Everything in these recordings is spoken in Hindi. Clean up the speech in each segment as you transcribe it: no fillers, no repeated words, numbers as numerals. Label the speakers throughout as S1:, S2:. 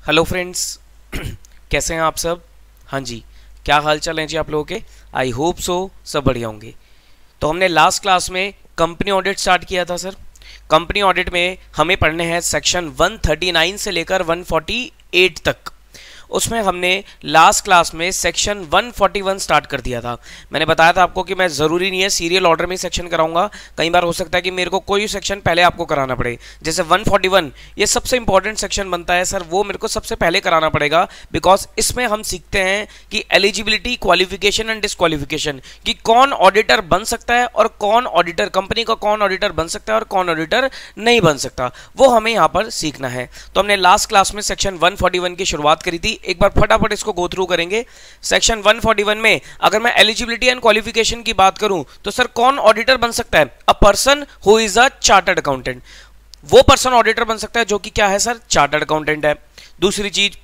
S1: हेलो फ्रेंड्स कैसे हैं आप सब। हाँ जी, क्या हाल चाल है जी आप लोगों के। आई होप सो सब बढ़िया होंगे। तो हमने लास्ट क्लास में कंपनी ऑडिट स्टार्ट किया था सर। कंपनी ऑडिट में हमें पढ़ने हैं सेक्शन 139 से लेकर 148 तक। उसमें हमने लास्ट क्लास में सेक्शन 141 स्टार्ट कर दिया था। मैंने बताया था आपको कि मैं ज़रूरी नहीं है सीरियल ऑर्डर में सेक्शन कराऊंगा, कई बार हो सकता है कि मेरे को कोई सेक्शन पहले आपको कराना पड़े। जैसे 141 ये सबसे इंपॉर्टेंट सेक्शन बनता है सर, वो मेरे को सबसे पहले कराना पड़ेगा, बिकॉज इसमें हम सीखते हैं कि एलिजिबिलिटी, क्वालिफिकेशन एंड डिस्क्वालिफिकेशन, कि कौन ऑडिटर बन सकता है और कौन ऑडिटर, कंपनी का कौन ऑडिटर बन सकता है और कौन ऑडिटर नहीं बन सकता, वो हमें यहाँ पर सीखना है। तो हमने लास्ट क्लास में सेक्शन 141 की शुरुआत करी थी। एक बार फटाफट इसको गो थ्रू करेंगे। सेक्शन 141 में अगर मैं एलिजिबिलिटी एंड क्वालिफिकेशन की बात करूं तो सर कौन ऑडिटर बन सकता है? A person who is a chartered accountant. वो पर्सन ऑडिटर बन सकता है जो कि क्या है सर? चार्टर्ड अकाउंटेंट है। दूसरी चीज,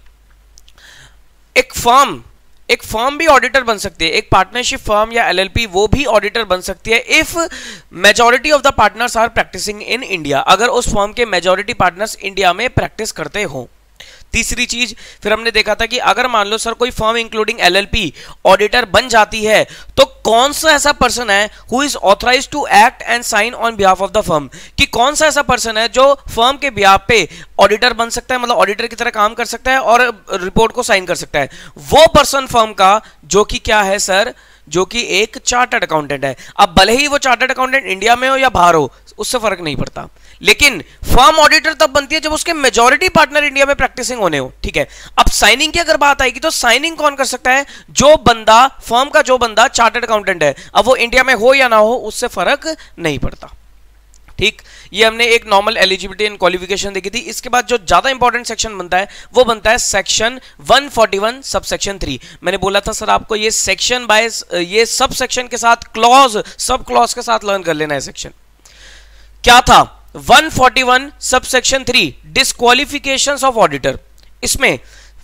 S1: एक फर्म भी ऑडिटर बन सकती है। एक पार्टनरशिप फर्म या एलएलपी वो भी ऑडिटर बन सकती है if majority of the partners are practising in India, अगर उस फर्म के मेजॉरिटी पार्टनर्स इंडिया में प्रैक्टिस करते हो। तीसरी चीज फिर हमने देखा था कि अगर मान लो सर कोई फर्म इंक्लूडिंग एलएलपी ऑडिटर बन जाती है तो कौन सा ऐसा पर्सन है who is authorised to act and sign on behalf of the firm, कि कौन सा ऐसा पर्सन है जो फर्म के बिहाफ पे ऑडिटर बन सकता है, मतलब ऑडिटर की तरह काम कर सकता है और रिपोर्ट को साइन कर सकता है। वो पर्सन फर्म का जो कि क्या है सर? जो कि एक चार्टर्ड अकाउंटेंट है। अब भले ही वो चार्टर्ड अकाउंटेंट इंडिया में हो या बाहर हो, उससे फर्क नहीं पड़ता, लेकिन फर्म ऑडिटर तब बनती है जब उसके मेजॉरिटी पार्टनर इंडिया में प्रैक्टिसिंग होने हो। ठीक है, अब साइनिंग की अगर बात आएगी तो साइनिंग कौन कर सकता है? जो बंदा, फर्म का जो बंदा चार्टर्ड अकाउंटेंट है, अब वो इंडिया में हो या ना हो उससे फर्क नहीं पड़ता। ठीक, ये हमने एक नॉर्मल एलिजिबिलिटी एंड क्वालिफिकेशन देखी थी। इसके बाद जो ज्यादा इंपॉर्टेंट सेक्शन बनता है वो बनता है सेक्शन 141 सब सेक्शन 3। मैंने बोला था सर आपको ये सेक्शन बाय ये सब सेक्शन के साथ क्लॉज, सब क्लॉज के साथ लर्न कर लेना है। सेक्शन क्या था? 141 सब सेक्शन 3 डिस्क्वालिफिकेशंस ऑफ ऑडिटर। इसमें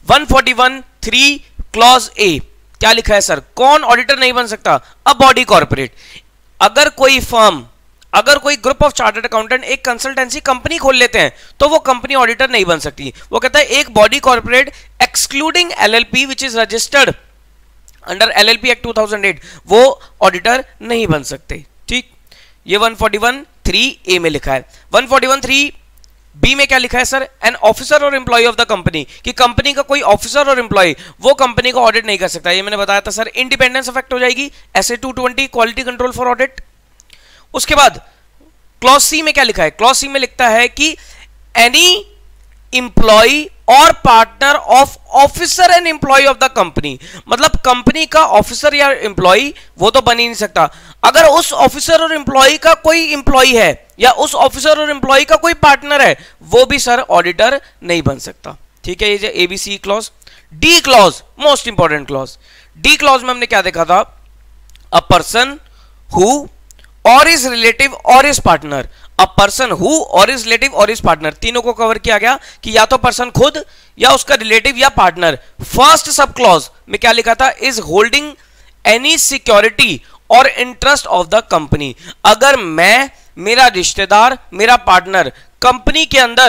S1: 141(3) क्लॉज ए क्या लिखा है सर? कौन ऑडिटर नहीं बन सकता? A body corporate. अगर कोई फर्म, अगर कोई ग्रुप ऑफ चार्टर्ड अकाउंटेंट एक कंसल्टेंसी कंपनी खोल लेते हैं तो वो कंपनी ऑडिटर नहीं बन सकती। वो कहता है एक body corporate excluding LLP which is registered under LLP act 2008 वो ऑडिटर नहीं बन सकते। ठीक, ये 141(3) में लिखा है। 141(3) में क्या लिखा है सर? एन ऑफिसर और एम्प्लॉय ऑफ द कंपनी, कि कंपनी का कोई ऑफिसर और एम्प्लॉय वो कंपनी को ऑडिट नहीं कर सकता। ये मैंने बताया था सर, इंडिपेंडेंस अफेक्ट हो जाएगी। ऐसे 220 क्वालिटी कंट्रोल फॉर ऑडिट। उसके बाद क्लॉज सी में क्या लिखा है? क्लॉज सी में लिखता है कि any employee or partner of officer and employee of the company, मतलब कंपनी का ऑफिसर या एम्प्लॉय वो तो बन ही नहीं सकता। अगर उस ऑफिसर और एम्प्लॉय का कोई एम्प्लॉय है या उस ऑफिसर और एम्प्लॉय का कोई पार्टनर है, वो भी सर ऑडिटर नहीं बन सकता। ठीक है, ये जो ABC clause. D clause most important clause. D clause में हमने क्या देखा था? अ पर्सन हु और इज रिलेटिव और is partner. A person who और इज रिलेटिव और इज पार्टनर, तीनों को कवर किया गया कि या तो पर्सन खुद या उसका रिलेटिव या पार्टनर। फर्स्ट सब क्लॉज में क्या लिखा था? इज होल्डिंग एनी सिक्योरिटी और इंटरेस्ट ऑफ द कंपनी। अगर मैं, मेरा रिश्तेदार, मेरा पार्टनर कंपनी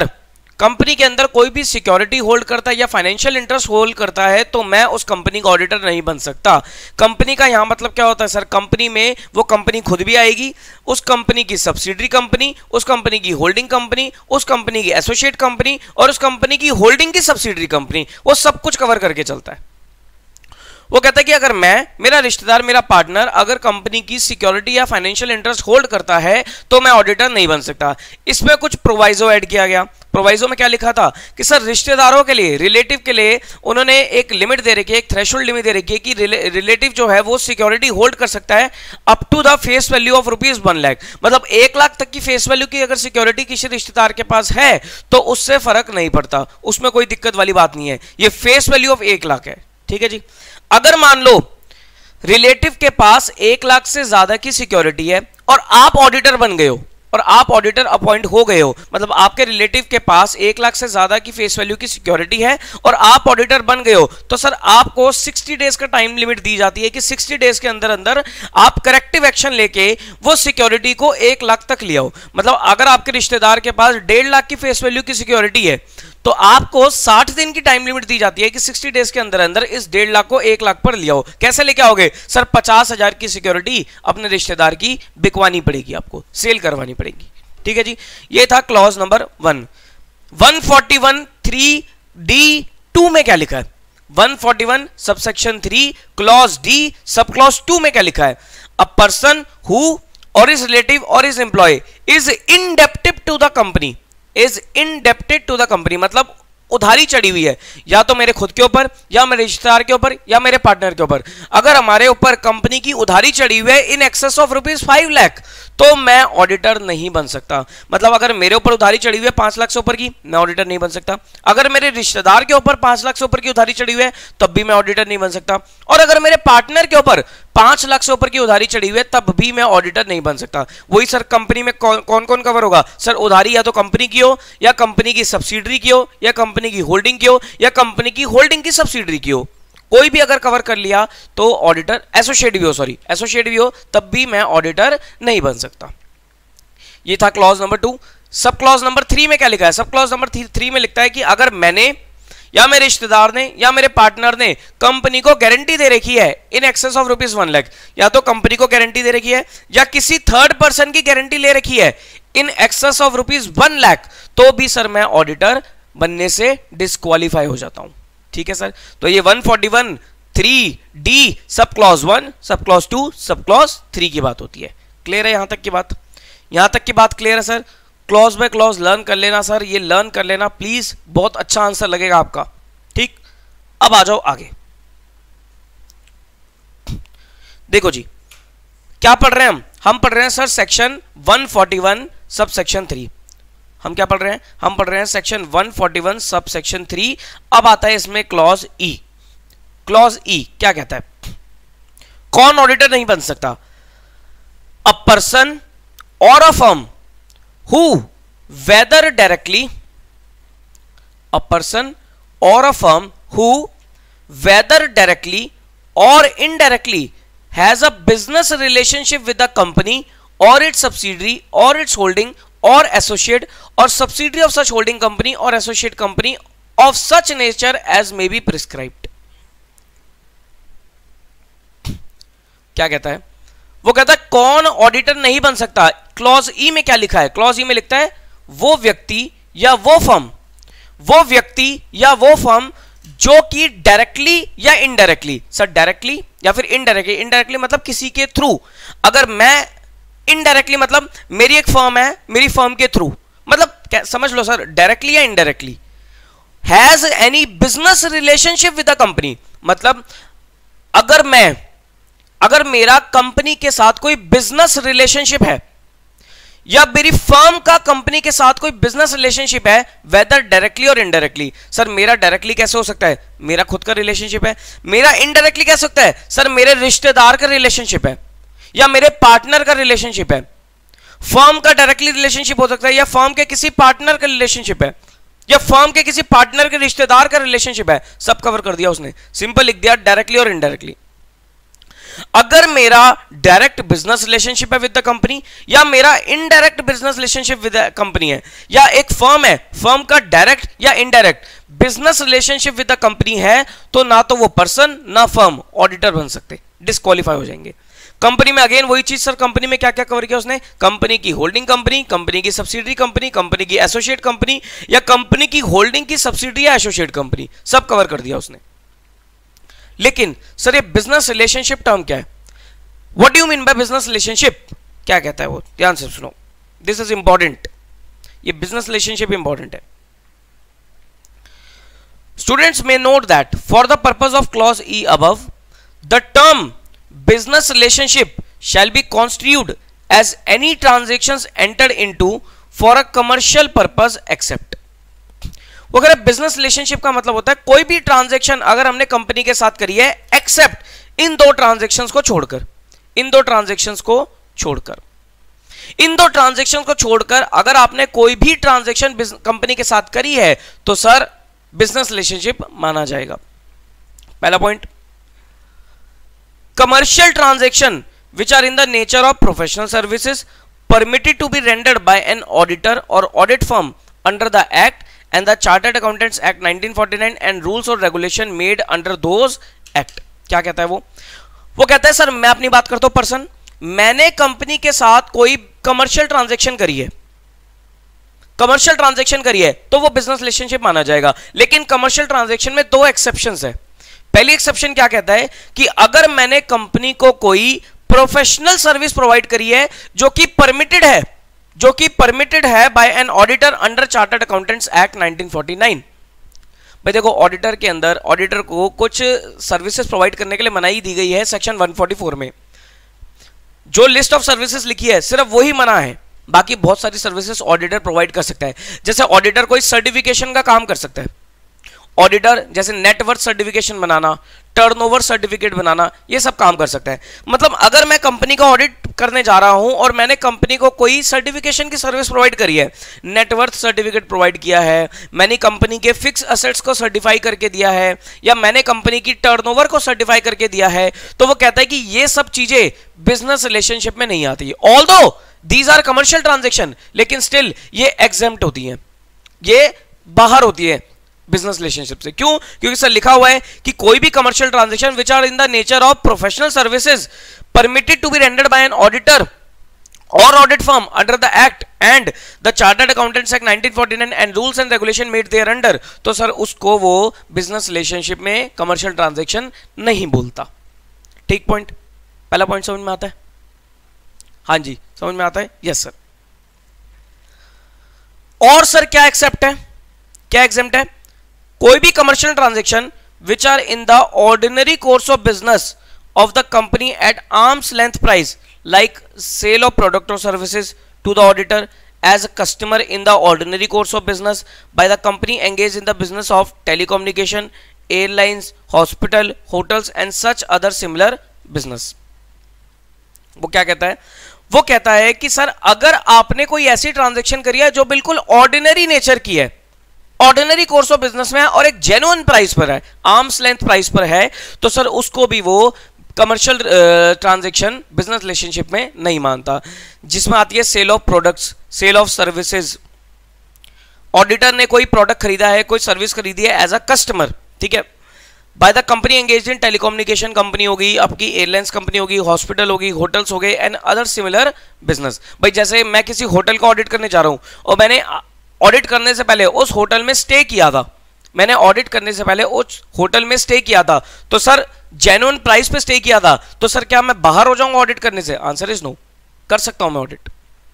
S1: के अंदर कोई भी सिक्योरिटी होल्ड करता है या फाइनेंशियल इंटरेस्ट होल्ड करता है तो मैं उस कंपनी का ऑडिटर नहीं बन सकता। कंपनी का यहां मतलब क्या होता है सर? कंपनी में वो कंपनी खुद भी आएगी, उस कंपनी की सब्सिडरी कंपनी, उस कंपनी की होल्डिंग कंपनी, उस कंपनी की एसोसिएट कंपनी और उस कंपनी की होल्डिंग की सब्सिडरी कंपनी, वो सब कुछ कवर करके चलता है। वो कहता है कि अगर मैं, मेरा रिश्तेदार, मेरा पार्टनर अगर कंपनी की सिक्योरिटी या फाइनेंशियल इंटरेस्ट होल्ड करता है तो मैं ऑडिटर नहीं बन सकता। इसमें कुछ प्रोवाइजो ऐड किया गया। प्रोवाइजो में क्या लिखा था कि सर रिश्तेदारों के लिए, रिलेटिव के लिए उन्होंने एक लिमिट दे रखी है, एक थ्रेशोल्ड लिमिट दे रखी है कि रिलेटिव जो है वो सिक्योरिटी होल्ड कर सकता है up to the face value of ₹1 lakh. मतलब 1 लाख तक की फेस वैल्यू की अगर सिक्योरिटी किसी रिश्तेदार के पास है तो उससे फर्क नहीं पड़ता, उसमें कोई दिक्कत वाली बात नहीं है। ये फेस वैल्यू ऑफ 1 लाख है। ठीक है जी। अगर मान लो रिलेटिव के पास 1 लाख से ज्यादा की सिक्योरिटी है और आप ऑडिटर बन गए हो और आप ऑडिटर अपॉइंट हो गए हो, मतलब आपके रिलेटिव के पास 1 लाख से ज्यादा की फेस वैल्यू की सिक्योरिटी है और आप ऑडिटर बन गए हो, तो सर आपको 60 डेज का टाइम लिमिट दी जाती है कि 60 डेज के अंदर अंदर आप करेक्टिव एक्शन लेके वो सिक्योरिटी को 1 लाख तक ले आओ। मतलब अगर आपके रिश्तेदार के पास 1.5 लाख की फेस वैल्यू की सिक्योरिटी है तो आपको 60 दिन की टाइम लिमिट दी जाती है कि 60 डेज के अंदर अंदर इस 1.5 लाख को 1 लाख पर लिया हो। कैसे लेके आओगे सर? 50,000 की सिक्योरिटी अपने रिश्तेदार की बिकवानी पड़ेगी, आपको सेल करवानी पड़ेगी। ठीक है जी, ये था क्लॉज नंबर 1। 141(3)(d)(2) में क्या लिखा है? 141 subsection 3 clause D sub clause 2 में क्या लिखा है? अ पर्सन हु और इज रिलेटिव और is employee is indebted to the company, is indebted to the company मतलब उधारी चढ़ी हुई है या तो मेरे खुद के ऊपर या मेरे रिश्तेदार के ऊपर या मेरे पार्टनर के ऊपर। अगर हमारे ऊपर कंपनी की उधारी चढ़ी हुई है इन एक्सेस ऑफ ₹5 लाख तो मैं ऑडिटर नहीं बन सकता। मतलब अगर मेरे ऊपर उधारी चढ़ी हुई है 5 लाख से ऊपर की, मैं ऑडिटर नहीं बन सकता। अगर मेरे रिश्तेदार के ऊपर 5 लाख से ऊपर की उधारी चढ़ी हुई है तब भी मैं ऑडिटर नहीं बन सकता। और अगर मेरे पार्टनर के ऊपर 5 लाख से ऊपर की उधारी चढ़ी हुई है तब भी मैं ऑडिटर नहीं बन सकता। वही सर कंपनी में कौन कौन कवर होगा? सर उधारी या तो कंपनी की हो या कंपनी की सब्सिडरी की हो या कंपनी की होल्डिंग की हो या कंपनी की होल्डिंग की सब्सिडरी की हो, कोई भी अगर कवर कर लिया तो ऑडिटर, एसोसिएट भी हो, सॉरी एसोसिएट भी हो तब भी मैं ऑडिटर नहीं बन सकता। ये था clause number 2। Sub clause number 3 में क्या लिखा है? सब क्लॉज नंबर 3 में लिखता है कि अगर मैंने या मेरे रिश्तेदार ने या मेरे पार्टनर ने कंपनी को गारंटी दे रखी है इन एक्सेस ऑफ ₹1 लाख, या तो कंपनी को गारंटी दे रखी है या किसी थर्ड पर्सन की गारंटी ले रखी है इन एक्सेस ऑफ ₹1 लाख, तो भी सर मैं ऑडिटर बनने से डिस्क्वालीफाई हो जाता हूं। ठीक है सर, तो ये 141(3)(d) सब क्लॉज 1 सब क्लॉज 2 सब क्लॉज 3 की बात होती है। क्लियर है यहां तक की बात? यहां तक की बात क्लियर है sir? Clause by clause learn कर लेना सर, ये लर्न कर लेना प्लीज, बहुत अच्छा आंसर लगेगा आपका। ठीक, अब आ जाओ आगे। देखो जी क्या पढ़ रहे हैं हम पढ़ रहे हैं सर सेक्शन 141 सब सेक्शन 3। हम क्या पढ़ रहे हैं? हम पढ़ रहे हैं सेक्शन 141 सब सेक्शन 3। अब आता है इसमें क्लॉज ई। क्लॉज ई क्या कहता है? कौन ऑडिटर नहीं बन सकता? अ पर्सन और a firm who whether directly, a person or a firm who whether directly or indirectly has a business relationship with the company or its subsidiary or its holding or associate or subsidiary of such holding company or associate company of such nature as may be prescribed। क्या कहता है? वो कहता है कौन ऑडिटर नहीं बन सकता। क्लॉज ई में क्या लिखा है? क्लॉज ई में लिखता है वो व्यक्ति या वो फर्म, वो व्यक्ति या वो फर्म जो कि डायरेक्टली या इनडायरेक्टली, सर डायरेक्टली या फिर इनडायरेक्टली, इनडायरेक्टली मतलब किसी के थ्रू, अगर मैं इनडायरेक्टली मतलब मेरी एक फर्म है, मेरी फर्म के थ्रू, मतलब समझ लो सर डायरेक्टली या indirectly, has any business relationship with the company, मतलब अगर मेरा कंपनी के साथ कोई बिजनेस रिलेशनशिप है या मेरी फर्म का कंपनी के साथ कोई बिजनेस रिलेशनशिप है, वेदर डायरेक्टली और इनडायरेक्टली। सर मेरा डायरेक्टली कैसे हो सकता है? मेरा खुद का रिलेशनशिप है। मेरा इनडायरेक्टली कैसे हो सकता है? सर मेरे रिश्तेदार का रिलेशनशिप है या मेरे पार्टनर का रिलेशनशिप है। फर्म का डायरेक्टली रिलेशनशिप हो सकता है या फर्म के किसी पार्टनर का रिलेशनशिप है या फर्म के किसी पार्टनर के रिश्तेदार का रिलेशनशिप है। सब कवर कर दिया उसने, सिंपल लिख दिया डायरेक्टली और इनडायरेक्टली। अगर मेरा डायरेक्ट बिजनेस रिलेशनशिप है विद द कंपनी या मेरा indirect business relationship with the company है, या एक फर्म है, फर्म का डायरेक्ट या indirect business relationship with the company है, तो ना तो वो पर्सन ना फर्म ऑडिटर बन सकते, डिस्क्वालीफाई हो जाएंगे। कंपनी में अगेन वही चीज सर, कंपनी में क्या क्या कवर किया उसने? कंपनी की होल्डिंग कंपनी, कंपनी की सब्सिडरी कंपनी, कंपनी की एसोसिएट कंपनी या कंपनी की होल्डिंग की सब्सिडरी या एसोसिएट कंपनी, सब कवर कर दिया उसने। लेकिन सर ये बिजनेस रिलेशनशिप टर्म क्या है? What do you mean by business relationship? क्या कहता है वो? ध्यान से सुनो, दिस इज इंपॉर्टेंट, ये बिजनेस रिलेशनशिप इंपॉर्टेंट है। Students may note that for the purpose of clause E above, the term business relationship shall be construed as any transactions entered into for a commercial purpose except। वो अगर बिजनेस रिलेशनशिप का मतलब होता है कोई भी ट्रांजैक्शन अगर हमने कंपनी के साथ करी है एक्सेप्ट इन दो ट्रांजैक्शंस को छोड़कर, इन दो ट्रांजैक्शंस को छोड़कर, इन दो ट्रांजैक्शंस को छोड़कर अगर आपने कोई भी ट्रांजैक्शन कंपनी के साथ करी है तो सर बिजनेस रिलेशनशिप माना जाएगा। पहला point, commercial transaction which are in the nature of professional services permitted to be rendered by an auditor or audit firm under the act and the chartered accountants act 1949 and rules or regulation made under those act. क्या कहता है वो कहता है सर मैं अपनी बात करता हूं पर्सन, मैंने कंपनी के साथ कोई कमर्शियल ट्रांजैक्शन करी है, कमर्शियल ट्रांजैक्शन करी है तो वो बिजनेस रिलेशनशिप माना जाएगा। लेकिन कमर्शियल ट्रांजैक्शन में दो एक्सेप्शंस है। पहली एक्सेप्शन क्या कहता है कि अगर मैंने कंपनी को कोई प्रोफेशनल सर्विस प्रोवाइड करी है जो कि परमिटेड है by an auditor under chartered accountants act 1949। भाई देखो ऑडिटर के अंदर ऑडिटर को कुछ सर्विसेज प्रोवाइड करने के लिए मनाही दी गई है सेक्शन 144 में। जो लिस्ट ऑफ सर्विसेज लिखी है सिर्फ वही मना है, बाकी बहुत सारी सर्विसेज ऑडिटर प्रोवाइड कर सकता है। जैसे ऑडिटर कोई सर्टिफिकेशन का काम कर सकता है, ऑडिटर जैसे नेटवर्थ सर्टिफिकेशन बनाना, टर्नओवर सर्टिफिकेट बनाना, ये सब काम कर सकता है। मतलब अगर मैं कंपनी का ऑडिट करने जा रहा हूं और मैंने कंपनी को कोई सर्टिफिकेशन की सर्विस प्रोवाइड करी है, नेटवर्थ सर्टिफिकेट प्रोवाइड किया है, मैंने कंपनी के फिक्स असेट्स को सर्टिफाई करके दिया है, या मैंने कंपनी की टर्नओवर को सर्टिफाई करके दिया है, तो वो कहता है कि ये सब चीजें बिजनेस रिलेशनशिप में नहीं आती। Although these are commercial transaction, लेकिन स्टिल ये एग्जेम्प्ट होती है, ये बाहर होती है बिजनेस रिलेशनशिप से। क्यों? क्योंकि सर लिखा हुआ है कि कोई भी commercial transaction which are in the nature of professional services permitted to be rendered by an auditor और audit firm under the act and the chartered accountants act 1949 and rules and regulation made thereunder, तो सर उसको वो बिजनेस रिलेशनशिप में कमर्शियल ट्रांजैक्शन नहीं बोलता। ठीक पॉइंट, पहला पॉइंट समझ में आता है? हाँ जी समझ में आता है? Yes sir. और सर क्या एक्सेप्ट है, क्या एग्जेम्प्ट है? कोई भी commercial transaction which are in the ordinary course of business of the company at arm's length price like sale of product or services to the auditor as a customer in the ordinary course of business by the company engaged in the business of telecommunication, airlines, hospital, hotels and such other similar business। वो क्या कहता है? वो कहता है कि सर अगर आपने कोई ऐसी ट्रांजैक्शन करी है जो बिल्कुल ऑर्डिनरी नेचर की है, ऑर्डिनरी कोर्स ऑफ बिजनेस में है और एक जेन्युइन प्राइस पर है, आर्म्स लेंथ प्राइस पर है, तो सर उसको भी वो कमर्शियल ट्रांजैक्शन बिजनेस रिलेशनशिप में नहीं मानता। जिसमें आती है sale of products, sale of services. Auditor ने कोई प्रोडक्ट खरीदा है, कोई सर्विस खरीदी है एज अ कस्टमर, ठीक है, by the company engaged in telecommunication company होगी, आपकी एयरलाइंस कंपनी होगी, हॉस्पिटल होगी, होटल्स हो गए एंड अदर सिमिलर बिजनेस। भाई जैसे मैं किसी होटल का ऑडिट करने जा रहा हूं और मैंने ऑडिट करने से पहले उस होटल में स्टे किया था, मैंने ऑडिट करने से पहले उस होटल में स्टे किया था, तो सर जेन्युइन प्राइस पे स्टे किया था, तो सर क्या मैं बाहर हो जाऊंगा ऑडिट करने से? आंसर इज नो, कर सकता हूं मैं ऑडिट।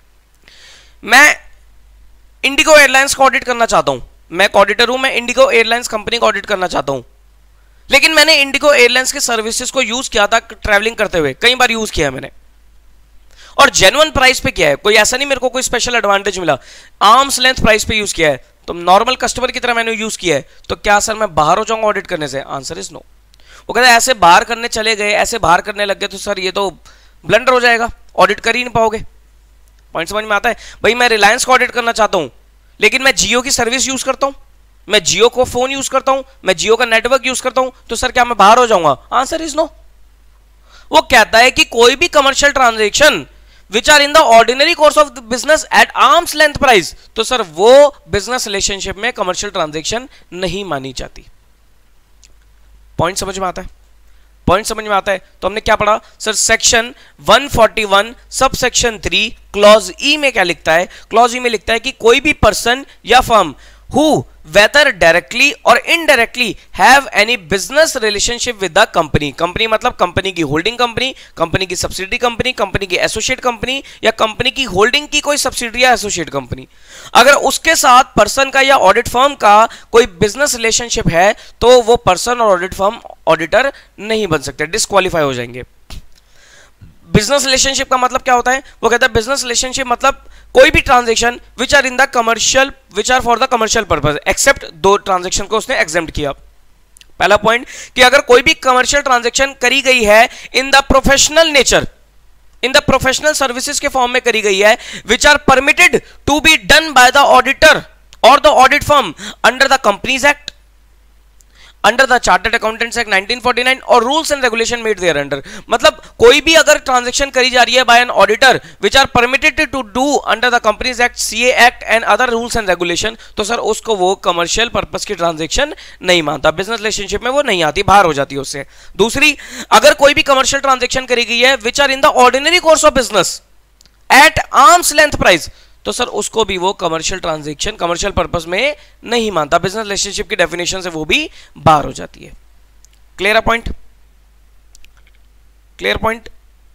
S1: मैं इंडिगो एयरलाइंस का ऑडिट करना चाहता हूं, मैं एक ऑडिटर हूं, मैं इंडिगो एयरलाइंस कंपनी का ऑडिट करना चाहता हूं, लेकिन मैंने इंडिगो एयरलाइंस के सर्विसेज को यूज किया था ट्रैवलिंग करते हुए, कई बार यूज किया है मैंने, और जेन्युइन प्राइस पे किया है, कोई ऐसा नहीं मेरे को कोई स्पेशल एडवांटेज मिला, आर्म्स लेंथ प्राइस पे यूज किया है, तो नॉर्मल कस्टमर की तरह मैंने यूज किया है, तो क्या सर मैं बाहर हो जाऊंगा ऑडिट करने से? Answer is no. वो कहता है ऐसे बाहर करने चले गए, ऐसे बाहर करने लग गए तो सर ये तो ब्लंडर हो जाएगा, ऑडिट कर ही नहीं पाओगे। पॉइंट समझ में आता है? भाई मैं रिलायंस का ऑडिट करना चाहता हूं, लेकिन मैं जियो की सर्विस यूज करता हूं, मैं जियो को फोन यूज करता हूं, मैं जियो का नेटवर्क यूज करता हूं, तो सर क्या मैं बाहर हो जाऊंगा? Answer is no. वो कहता है कि कोई भी commercial transaction which are in the ordinary course of business at arm's length price, तो सर वो बिजनेस रिलेशनशिप में कमर्शियल ट्रांजैक्शन नहीं मानी जाती। पॉइंट समझ में आता है? पॉइंट समझ में आता है? तो हमने क्या पढ़ा sir? Section 141 sub section 3 clause ई में क्या लिखता है? क्लॉज ई में लिखता है कि कोई भी पर्सन या firm who whether directly or indirectly have any business relationship with the company, company मतलब कंपनी की होल्डिंग कंपनी, कंपनी की सब्सिडी कंपनी, कंपनी की एसोसिएट कंपनी, या कंपनी की होल्डिंग की कोई सब्सिडी या एसोसिएट कंपनी, अगर उसके साथ पर्सन का या ऑडिट फर्म का कोई बिजनेस रिलेशनशिप है तो वो पर्सन और ऑडिट फर्म ऑडिटर नहीं बन सकते, डिस्क्वालीफाई हो जाएंगे। बिजनेस रिलेशनशिप का मतलब क्या होता है? वो कहता है बिजनेस रिलेशनशिप मतलब कोई भी transaction which are in the commercial, which are for the commercial purpose, except दो ट्रांजैक्शन को उसने एग्जेम्प्ट किया। पहला पॉइंट कि अगर कोई भी कमर्शियल ट्रांजैक्शन करी गई है in the professional nature, in the professional services के फॉर्म में करी गई है, which are permitted to be done by the auditor or the audit firm under the companies act, under the chartered accountants act 1949 और rules and regulation made thereunder. मतलब कोई भी अगर ट्रांजैक्शन करी जा रही है by an auditor which are permitted to do under the companies act, CA act and other rules and regulation, तो सर उसको वो कमर्शियल पर्पस की ट्रांजैक्शन नहीं मानता, बिजनेस रिलेशनशिप में वो नहीं आती, बाहर हो जाती है उससे। दूसरी, अगर कोई भी कमर्शियल ट्रांजैक्शन करी गई है which are in the ordinary course of business at arm's length price, तो सर उसको भी वो कमर्शियल ट्रांजैक्शन कमर्शियल पर्पस में नहीं मानता, बिजनेस रिलेशनशिप की डेफिनेशन से वो भी बाहर हो जाती है। Clear point? Clear point?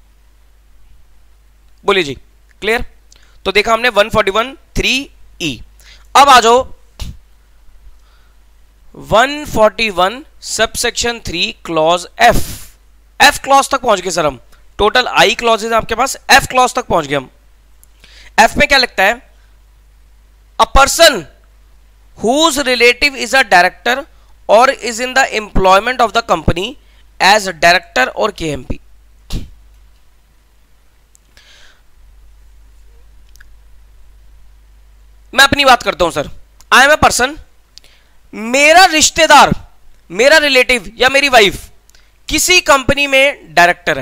S1: बोलिए जी, क्लियर? तो देखा हमने 141(3)(e। अब आ जाओ 141 subsection 3 clause F. F clause तक पहुंच गए सर हम, टोटल आई क्लॉजेज आपके पास, एफ क्लॉज तक पहुंच गए हम। एफ में क्या लिखता है? A person whose relative is a director or is in the employment of the company as director और केएमपी। मैं अपनी बात करता हूं sir. I am a person, मेरा रिश्तेदार, मेरा रिलेटिव या मेरी वाइफ किसी कंपनी में डायरेक्टर है,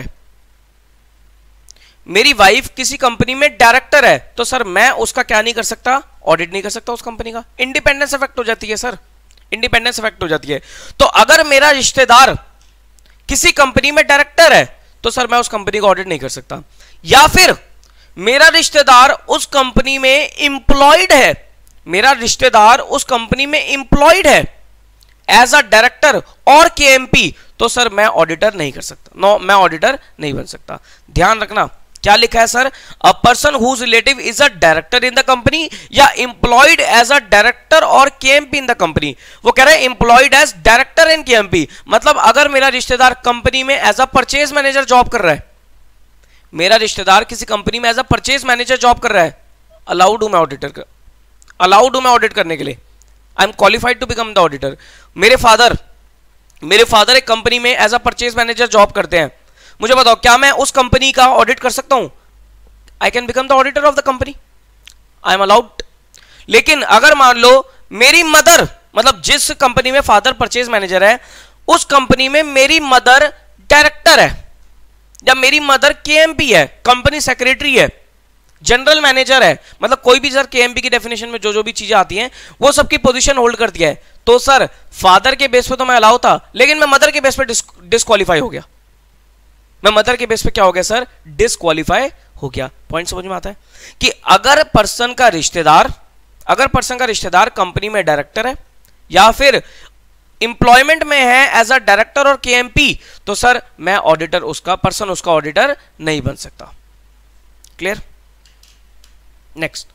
S1: मेरी वाइफ किसी कंपनी में डायरेक्टर है, तो सर मैं उसका क्या नहीं कर सकता? ऑडिट नहीं कर सकता उस कंपनी का। इंडिपेंडेंस इफेक्ट हो जाती है सर, इंडिपेंडेंस इफेक्ट हो जाती है। तो अगर मेरा रिश्तेदार किसी कंपनी में डायरेक्टर है तो सर मैं उस कंपनी का ऑडिट नहीं कर सकता। या फिर मेरा रिश्तेदार उस कंपनी में इंप्लॉयड है, मेरा रिश्तेदार उस कंपनी में इंप्लॉयड है एज अ डायरेक्टर और केएमपी, तो सर मैं ऑडिटर नहीं कर सकता, नो मैं ऑडिटर नहीं बन सकता। ध्यान रखना क्या लिखा है sir? A person whose relative is a director in the company या इंप्लॉयड एज अ डायरेक्टर और केएमपी इन द कंपनी। वो कह रहे हैं employed as director in KMP, मतलब अगर मेरा रिश्तेदार कंपनी में as a purchase manager job कर रहा है, मेरा रिश्तेदार किसी कंपनी में as a purchase manager job कर रहा है, अलाउड हूं मैं ऑडिटर कर, अलाउड हूं मैं ऑडिट करने के लिए, I am qualified to become the auditor. मेरे फादर एक कंपनी में as a purchase manager job करते हैं, मुझे बताओ क्या मैं उस कंपनी का ऑडिट कर सकता हूं? I can become the auditor of the company, I am allowed. लेकिन अगर मान लो मेरी मदर, मतलब जिस कंपनी में फादर परचेज मैनेजर है उस कंपनी में मेरी मदर डायरेक्टर है या मेरी मदर केएमपी है, कंपनी सेक्रेटरी है, जनरल मैनेजर है, मतलब कोई भी सर केएमपी की डेफिनेशन में जो जो भी चीजें आती हैं वो सबकी पोजीशन होल्ड करती है, तो सर फादर के बेस पे तो मैं अलाउ था, लेकिन मैं मदर के बेस पे डिस्क्वालीफाई हो गया। मैं मदर के बेस पे क्या हो गया सर? डिस्क्वालीफाई हो गया। पॉइंट समझ में आता है कि अगर पर्सन का रिश्तेदार कंपनी में डायरेक्टर है या फिर इंप्लॉयमेंट में है एज अ डायरेक्टर और केएमपी, तो सर मैं ऑडिटर उसका ऑडिटर नहीं बन सकता। Clear? Next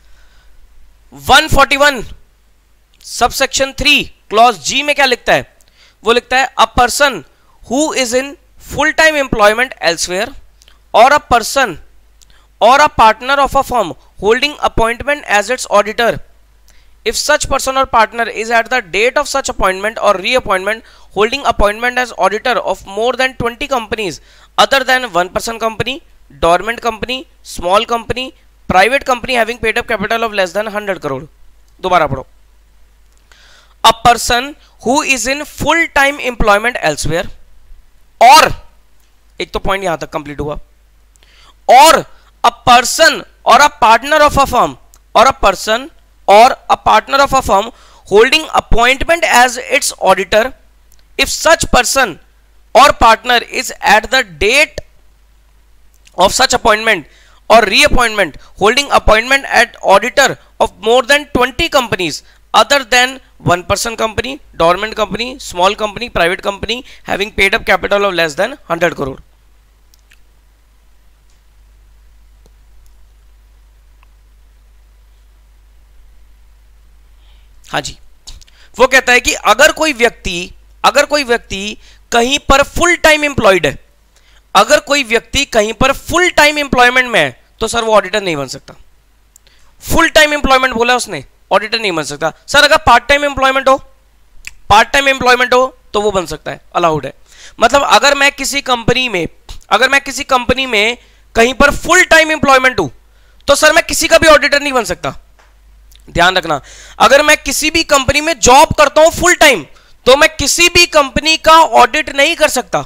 S1: 141 subsection 3 clause G में क्या लिखता है? वो लिखता है a person who is in full time employment elsewhere or a person or a partner of a firm holding appointment as its auditor, if such person or partner is at the date of such appointment or reappointment holding appointment as auditor of more than 20 companies other than one person company, dormant company, small company, private company having paid up capital of less than 100 crore। दोबारा पढ़ो। a person who is in full time employment elsewhere, और एक तो पॉइंट यहां तक कंप्लीट हुआ, और अ पर्सन और a partner of a firm और अ पर्सन और a partner of a firm holding appointment as its auditor, if such person और partner is at the date of such appointment और reappointment holding appointment at auditor of more than 20 companies other than one person company, dormant company, small company, private company having paid up capital of less than 100 crore। हाँ जी, वो कहता है कि अगर कोई व्यक्ति कहीं पर फुल टाइम एम्प्लॉयड है, अगर कोई व्यक्ति कहीं पर फुल टाइम एम्प्लॉयमेंट में है तो सर वो ऑडिटर नहीं बन सकता। फुल टाइम एम्प्लॉयमेंट बोला उसने, ऑडिटर नहीं बन सकता। सर अगर पार्ट टाइम एम्प्लॉयमेंट हो तो वो बन सकता है, अलाउड है। मतलब अगर मैं किसी कंपनी में कहीं पर फुल टाइम एम्प्लॉयमेंट हूं तो सर मैं किसी का भी ऑडिटर नहीं बन सकता। ध्यान रखना, अगर मैं किसी भी कंपनी में जॉब करता हूं फुल टाइम तो मैं किसी भी कंपनी का ऑडिट नहीं कर सकता।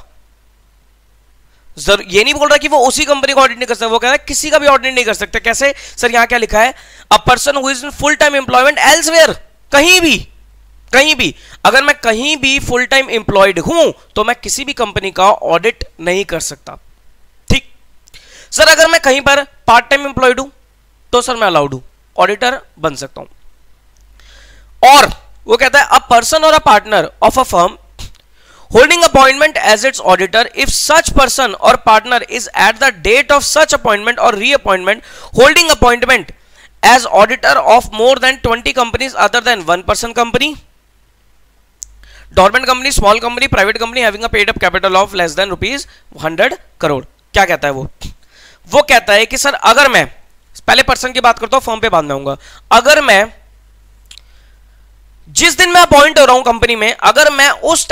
S1: ये नहीं बोल रहा कि वो उसी कंपनी का ऑडिट नहीं कर सकता, वो कह रहा है किसी का भी ऑडिट नहीं कर सकता। कैसे सर? यहां क्या लिखा है? A person who is in full time employment elsewhere, कहीं भी, कहीं भी। अगर मैं कहीं भी फुल टाइम एम्प्लॉयड हूं तो मैं किसी भी कंपनी का ऑडिट नहीं कर सकता। ठीक सर, अगर मैं कहीं पर पार्ट टाइम एम्प्लॉयड हूं तो सर मैं अलाउड हूं, ऑडिटर बन सकता हूं। और वो कहता है अ पर्सन और a partner of a firm holding appointment as its auditor if such person or partner is at the date of such appointment or reappointment holding appointment as auditor of more than 20 companies other than one person company, dormant company, small company, private company having a paid up capital of less than rupees 100 crore. क्या कहता है वो कहता है कि सर अगर मैं पहले पर्सन की बात करता हूं, फर्म पे बाद में आऊंगा। अगर मैं जिस दिन मैं अपॉइंट हो रहा हूं कंपनी में, अगर मैं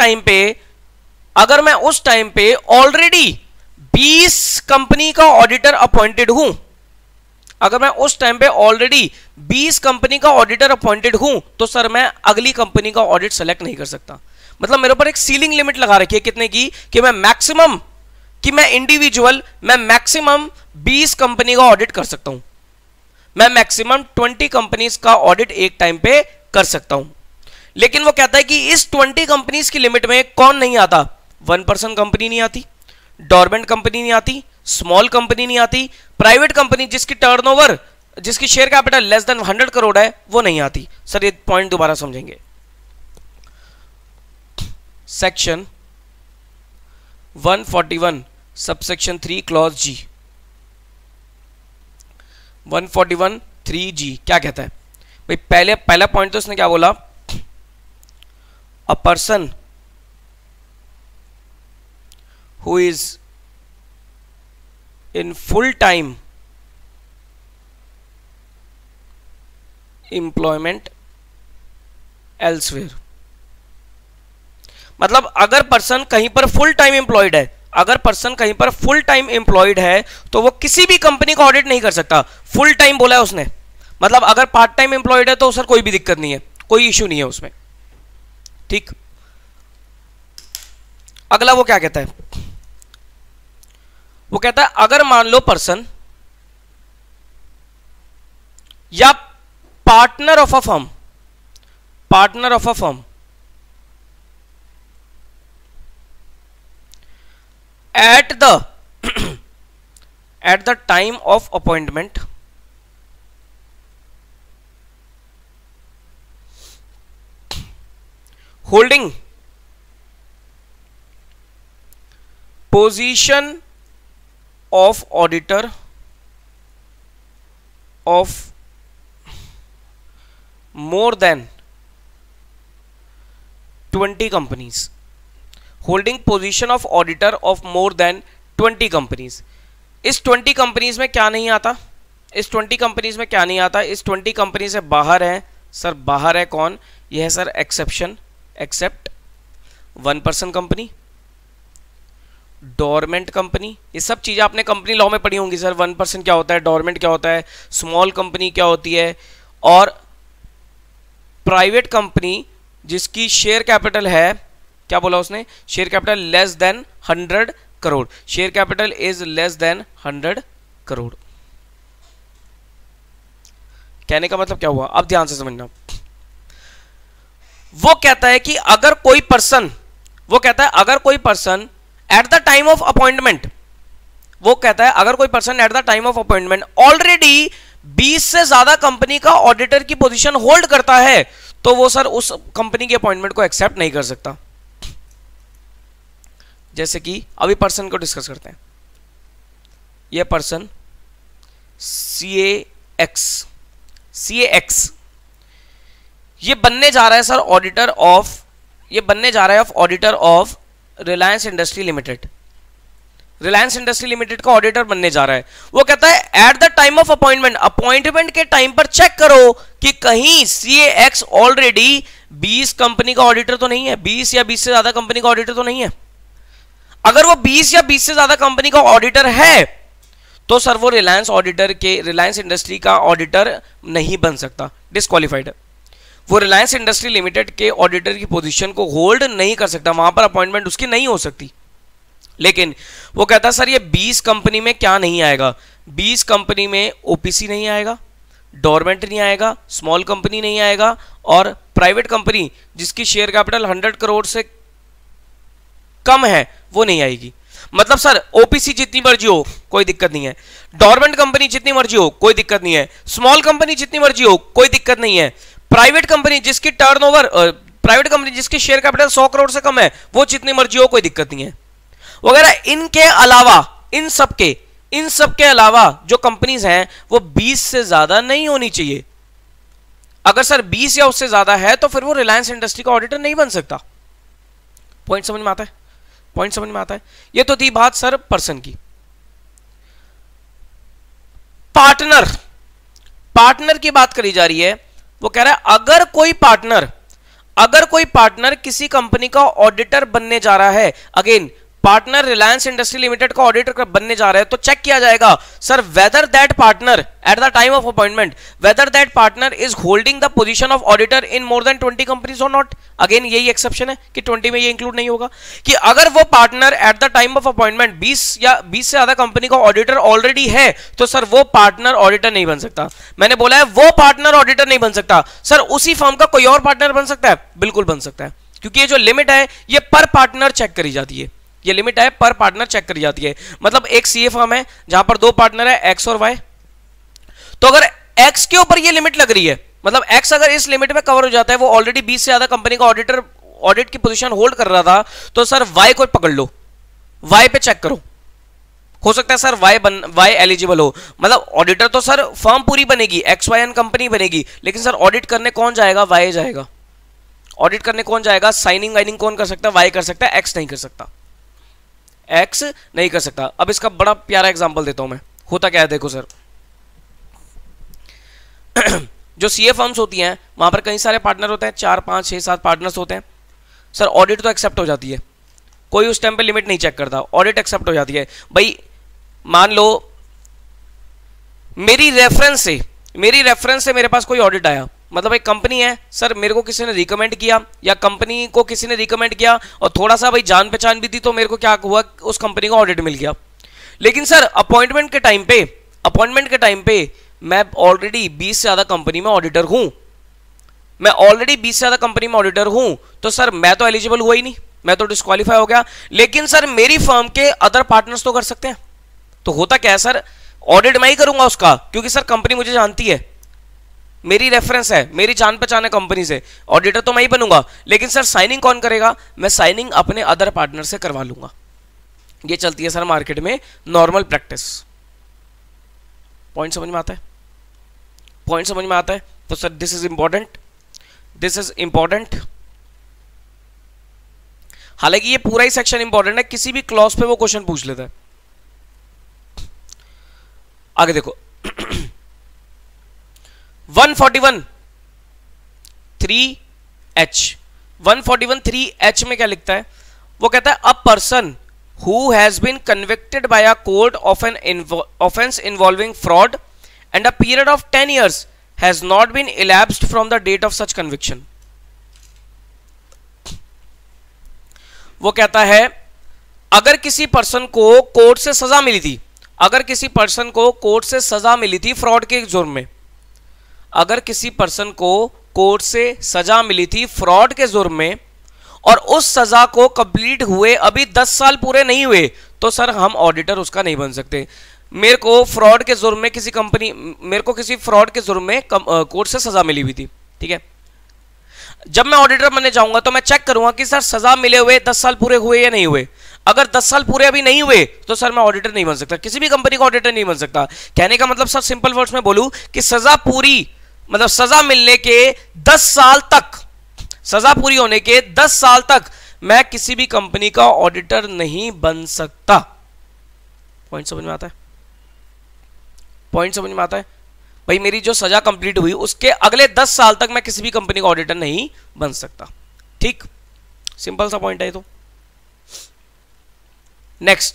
S1: उस टाइम पे ऑलरेडी 20 कंपनी का ऑडिटर अपॉइंटेड हूं, अगर मैं उस टाइम पे ऑलरेडी 20 कंपनी का ऑडिटर अपॉइंटेड हूं, तो सर मैं अगली कंपनी का ऑडिट सेलेक्ट नहीं कर सकता। मतलब मेरे ऊपर एक सीलिंग लिमिट लगा रखी है कितने की, कि मैं मैक्सिमम, कि मैं इंडिविजुअल, मैं मैक्सिमम 20 कंपनी का ऑडिट कर सकता हूं, मैं मैक्सिमम 20 कंपनीज का ऑडिट एक टाइम पे कर सकता हूं। लेकिन वो कहता है कि इस 20 कंपनीज की लिमिट में कौन नहीं आता? 1 पर्सन कंपनी नहीं आती, डोरमेंट कंपनी नहीं आती, स्मॉल कंपनी नहीं आती, प्राइवेट कंपनी जिसकी टर्नओवर, जिसकी share capital less than 100 crore है, वो नहीं आती। सर ये पॉइंट दोबारा समझेंगे। सेक्शन 141 सबसेक्शन 3 क्लॉज जी, 141 3G क्या कहता है भाई? पहला पॉइंट तो उसने क्या बोला? A person who is in full time employment elsewhere, मतलब अगर पर्सन कहीं पर फुल टाइम एम्प्लॉयड है, अगर पर्सन कहीं पर फुल टाइम एम्प्लॉयड है तो वो किसी भी कंपनी का ऑडिट नहीं कर सकता। फुल टाइम बोला है उसने, मतलब अगर पार्ट टाइम एम्प्लॉयड है तो सर कोई भी दिक्कत नहीं है, कोई इश्यू नहीं है उसमें। ठीक, अगला वो क्या कहता है? वो कहता है अगर मान लो पर्सन या partner of a firm, partner of a firm at the time of appointment holding position of auditor of more than 20 companies, holding position of auditor of more than 20 companies. इस 20 कंपनीज में क्या नहीं आता? इस 20 कंपनीज में क्या नहीं आता? इस 20 कंपनी से बाहर है सर, बाहर है कौन? यह है sir exception, except 1 person company, dormant company. ये सब चीजें आपने कंपनी लॉ में पढ़ी होंगी सर। 1 पर्सन क्या होता है, डोरमेंट क्या होता है, स्मॉल कंपनी क्या होती है, और प्राइवेट कंपनी जिसकी शेयर कैपिटल है, क्या बोला उसने? Share capital less than 100 crore, share capital is less than 100 crore. कहने का मतलब क्या हुआ? अब ध्यान से समझना। वो कहता है कि अगर कोई पर्सन, वो कहता है अगर कोई person at the time of appointment, वो कहता है अगर कोई person at the time of appointment already 20 से ज्यादा कंपनी का ऑडिटर की पोजीशन होल्ड करता है, तो वो सर उस कंपनी के अपॉइंटमेंट को एक्सेप्ट नहीं कर सकता। जैसे कि अभी पर्सन को डिस्कस करते हैं। यह पर्सन CAX ये बनने जा रहा है सर ऑडिटर ऑफ, ये बनने जा रहा है auditor of Reliance industry limited. Reliance industry limited का ऑडिटर बनने जा रहा है। वो कहता है at the time of appointment, appointment के टाइम पर चेक करो कि कहीं CAX ऑलरेडी 20 कंपनी का ऑडिटर तो नहीं है, 20 या 20 से ज्यादा कंपनी का ऑडिटर तो नहीं है। अगर वो 20 या 20 से ज्यादा कंपनी का ऑडिटर है तो सर वो रिलायंस ऑडिटर के, रिलायंस इंडस्ट्री का ऑडिटर नहीं बन सकता, डिस्क्वालिफाइड है। वो रिलायंस इंडस्ट्री लिमिटेड के ऑडिटर की पोजीशन को होल्ड नहीं कर सकता, वहां पर अपॉइंटमेंट उसकी नहीं हो सकती। लेकिन वो कहता सर ये 20 कंपनी में क्या नहीं आएगा, 20 कंपनी में ओपीसी नहीं आएगा, डोरमेंट नहीं आएगा, स्मॉल कंपनी नहीं आएगा, और प्राइवेट कंपनी जिसकी शेयर कैपिटल 100 करोड़ से कम है वो नहीं आएगी। मतलब सर ओपीसी जितनी मर्जी हो कोई दिक्कत नहीं है, डोरमेंट कंपनी जितनी मर्जी हो कोई दिक्कत नहीं है, स्मॉल कंपनी जितनी मर्जी हो कोई दिक्कत नहीं है, प्राइवेट कंपनी जिसकी टर्नओवर प्राइवेट कंपनी जिसकी शेयर कैपिटल 100 करोड़ से कम है वो जितनी मर्जी हो कोई दिक्कत नहीं है वगैरह। इनके अलावा इन सब के अलावा जो कंपनीज हैं वो 20 से ज्यादा नहीं होनी चाहिए। अगर सर 20 या उससे ज्यादा है तो फिर वो रिलायंस इंडस्ट्री का ऑडिटर नहीं बन सकता। पॉइंट समझ में आता है? पॉइंट समझ में आता है? ये तो थी बात सर पर्सन की। पार्टनर की बात करी जा रही है। वो कह रहा है अगर कोई पार्टनर किसी कंपनी का ऑडिटर बनने जा रहा है, again partner Reliance industry limited का ऑडिटर बनने जा रहा है, तो चेक किया जाएगा sir whether that partner at the time of appointment whether that partner is holding the position of auditor in more than 20 companies और नॉट। अगेन यही एक्सेप्शन है कि 20 में ये इंक्लूड नहीं होगा कि अगर वो partner at the time of appointment 20 या 20 से ज्यादा कंपनी का ऑडिटर ऑलरेडी है तो सर वो पार्टनर ऑडिटर नहीं बन सकता। मैंने बोला है वो पार्टनर ऑडिटर नहीं बन सकता। सर उसी फर्म का कोई और पार्टनर बन सकता है? बिल्कुल बन सकता है, क्योंकि ये जो लिमिट है ये पर पार्टनर चेक करी जाती है। ये लिमिट है पर पार्टनर चेक करी जाती है। मतलब एक सीए फर्म है जहां पर 2 पार्टनर है एक्स और वाई, तो अगर एक्स के ऊपर ये लिमिट लग रही है, मतलब एक्स अगर इस लिमिट में कवर हो जाता है, वो ऑलरेडी 20 से ज्यादा कंपनी का ऑडिट की पोजीशन होल्ड कर रहा था, तो सर वाई को पकड़ लो, वाई पे चेक करो, हो सकता है सर वाई एलिजिबल हो। मतलब ऑडिटर तो सर फर्म पूरी बनेगी, एक्स वाई एन कंपनी बनेगी, लेकिन सर ऑडिट करने कौन जाएगा? वाई जाएगा। ऑडिट करने कौन जाएगा? साइनिंग वाइनिंग कौन कर सकता है? वाई कर सकता है, एक्स नहीं कर सकता, एक्स नहीं कर सकता। अब इसका बड़ा प्यारा एग्जांपल देता हूं मैं। होता क्या है देखो सर, जो सीए फर्म्स होती हैं वहां पर कई सारे पार्टनर होते हैं, 4 5 6 7 पार्टनर्स होते हैं। सर ऑडिट तो एक्सेप्ट हो जाती है, कोई उस टाइम पे लिमिट नहीं चेक करता, ऑडिट एक्सेप्ट हो जाती है। भाई मान लो मेरी रेफरेंस से मेरे पास कोई ऑडिट आया, मतलब एक कंपनी है सर, मेरे को किसी ने रिकमेंड किया या कंपनी को किसी ने रिकमेंड किया और थोड़ा सा भाई जान पहचान भी थी, तो मेरे को क्या हुआ, उस कंपनी का ऑडिट मिल गया। लेकिन सर अपॉइंटमेंट के टाइम पे मैं ऑलरेडी 20 से ज्यादा कंपनी में ऑडिटर हूं, तो सर मैं तो एलिजिबल हुआ ही नहीं, मैं तो डिस्क्वालीफाई हो गया। लेकिन सर मेरी फर्म के अदर पार्टनर्स तो कर सकते हैं। तो होता क्या है सर, ऑडिट मैं ही करूंगा उसका, क्योंकि सर कंपनी मुझे जानती है, मेरी रेफरेंस है, मेरी जान पहचान है कंपनी से, ऑडिटर तो मैं ही बनूंगा। लेकिन सर साइनिंग कौन करेगा? मैं साइनिंग अपने अदर पार्टनर से करवा लूंगा। ये चलती है सर मार्केट में नॉर्मल प्रैक्टिस। पॉइंट समझ में आता है? तो सर दिस इज इंपॉर्टेंट। हालांकि ये पूरा ही सेक्शन इंपॉर्टेंट है, किसी भी क्लॉज पे वो क्वेश्चन पूछ लेता है। आगे देखो 141(3)(h) में क्या लिखता है? वो कहता है a person who has been convicted by a court of an offence involving fraud and a period of 10 years has not been elapsed from the date of such conviction. वो कहता है अगर किसी पर्सन को कोर्ट से सजा मिली थी, फ्रॉड के जुर्म में, अगर किसी पर्सन को कोर्ट से सजा मिली थी फ्रॉड के जुर्म में और उस सजा को कंप्लीट हुए अभी 10 साल पूरे नहीं हुए, तो सर हम ऑडिटर उसका नहीं बन सकते। मेरे को किसी फ्रॉड के जुर्म में कोर्ट से सजा मिली हुई थी, ठीक है। जब मैं ऑडिटर बनने जाऊंगा तो मैं चेक करूंगा कि सर सजा मिले हुए 10 साल पूरे हुए या नहीं हुए। अगर 10 साल पूरे अभी नहीं हुए तो सर मैं ऑडिटर नहीं बन सकता, किसी भी कंपनी का ऑडिटर नहीं बन सकता। कहने का मतलब सर सिंपल वर्ड्स में बोलूं कि सजा मिलने के 10 साल तक, सजा पूरी होने के 10 साल तक मैं किसी भी कंपनी का ऑडिटर नहीं बन सकता। पॉइंट समझ में आता है? भाई मेरी जो सजा कंप्लीट हुई उसके अगले 10 साल तक मैं किसी भी कंपनी का ऑडिटर नहीं बन सकता। ठीक, सिंपल सा पॉइंट है ये तो। नेक्स्ट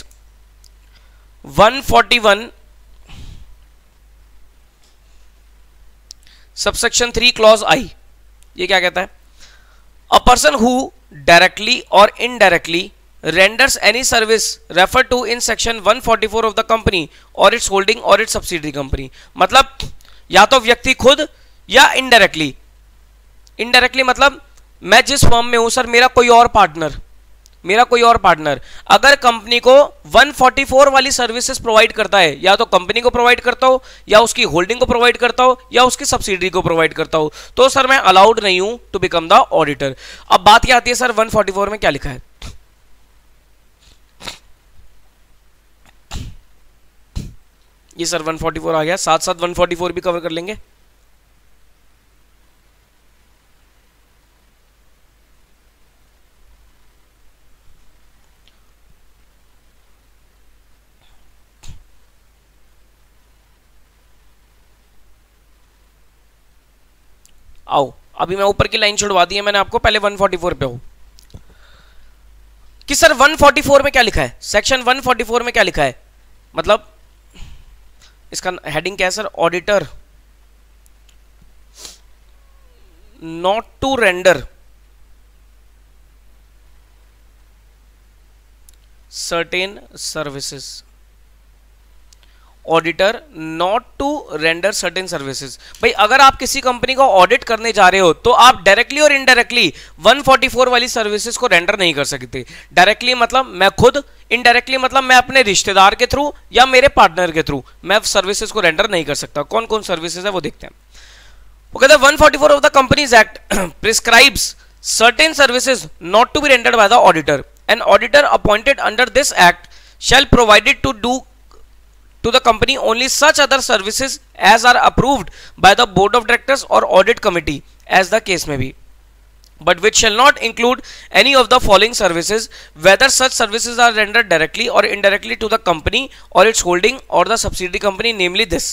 S1: 141 सबसेक्शन 3 क्लॉज आई, ये क्या कहता है? अ पर्सन हु डायरेक्टली और indirectly renders any service referred to in section 144 of the company or its holding or its subsidiary company। मतलब या तो व्यक्ति खुद या इनडायरेक्टली। इनडायरेक्टली मतलब मैं जिस फर्म में हूं सर, मेरा कोई और पार्टनर अगर कंपनी को 144 वाली सर्विसेज प्रोवाइड करता है, या तो कंपनी को प्रोवाइड करता हो, या उसकी होल्डिंग को प्रोवाइड करता हो, या उसकी सब्सिडरी को प्रोवाइड करता हो, तो सर मैं अलाउड नहीं हूं टू बिकम द ऑडिटर। अब बात क्या आती है सर, 144 में क्या लिखा है? ये सर 144 आ गया, साथ साथ 144 भी कवर कर लेंगे। आओ, अभी मैं ऊपर की लाइन छुड़वा दी है मैंने आपको, पहले 144 पे हो कि सर 144 में क्या लिखा है, सेक्शन 144 में क्या लिखा है। मतलब इसका हेडिंग क्या है sir? Auditor not to render certain services. Auditor not to render certain services. भाई अगर आप किसी कंपनी को ऑडिट करने जा रहे हो तो आप डायरेक्टली और इनडायरेक्टली 144 वाली सर्विसेज को रेंडर नहीं कर सकते। डायरेक्टली मतलब मैं खुद, इनडायरेक्टली मतलब मैं अपने रिश्तेदार के थ्रू या मेरे पार्टनर के थ्रू मैं सर्विसेज को रेंडर नहीं कर सकता। कौन कौन सर्विसेज है वो देखते हैं। वो कहते हैं 144 of the companies act prescribes certain services not to be rendered by the auditor. An auditor appointed under this act shall provided to do to the company only such other services as are approved by the board of directors or audit committee as the case may be, but which shall not include any of the following services, whether such services are rendered directly or indirectly to the company or its holding or the subsidiary company, namely this।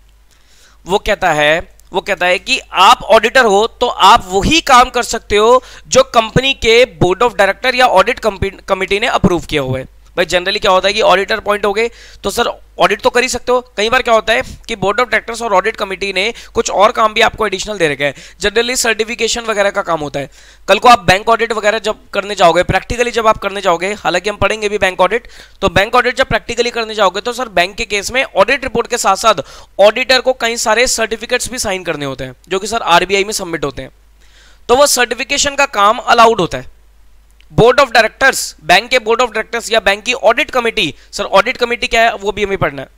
S1: वो कहता है कि आप ऑडिटर हो तो आप वही काम कर सकते हो जो कंपनी के बोर्ड ऑफ डायरेक्टर या ऑडिट कमिटी ने अप्रूव किया हुआ है। भाई जनरली क्या होता है कि ऑडिटर अपॉइंट हो गए तो सर ऑडिट तो कर ही सकते हो। कई बार क्या होता है कि बोर्ड ऑफ डायरेक्टर्स और ऑडिट कमेटी ने कुछ और काम भी आपको एडिशनल दे रखा है। जनरली सर्टिफिकेशन वगैरह का काम होता है। कल को आप बैंक ऑडिट वगैरह जब करने जाओगे, प्रैक्टिकली जब आप करने जाओगे, हालांकि हम पढ़ेंगे भी बैंक ऑडिट, तो बैंक ऑडिट जब प्रैक्टिकली करने जाओगे तो सर बैंक के केस में ऑडिट रिपोर्ट के साथ साथ ऑडिटर को कई सारे सर्टिफिकेट्स भी साइन करने होते हैं जो कि सर आरबीआई में सबमिट होते हैं। तो वो सर्टिफिकेशन का काम अलाउड होता है। बोर्ड ऑफ डायरेक्टर्स, बैंक के बोर्ड ऑफ डायरेक्टर्स या बैंक की audit committee, sir audit committee क्या है वो भी हमें पढ़ना है।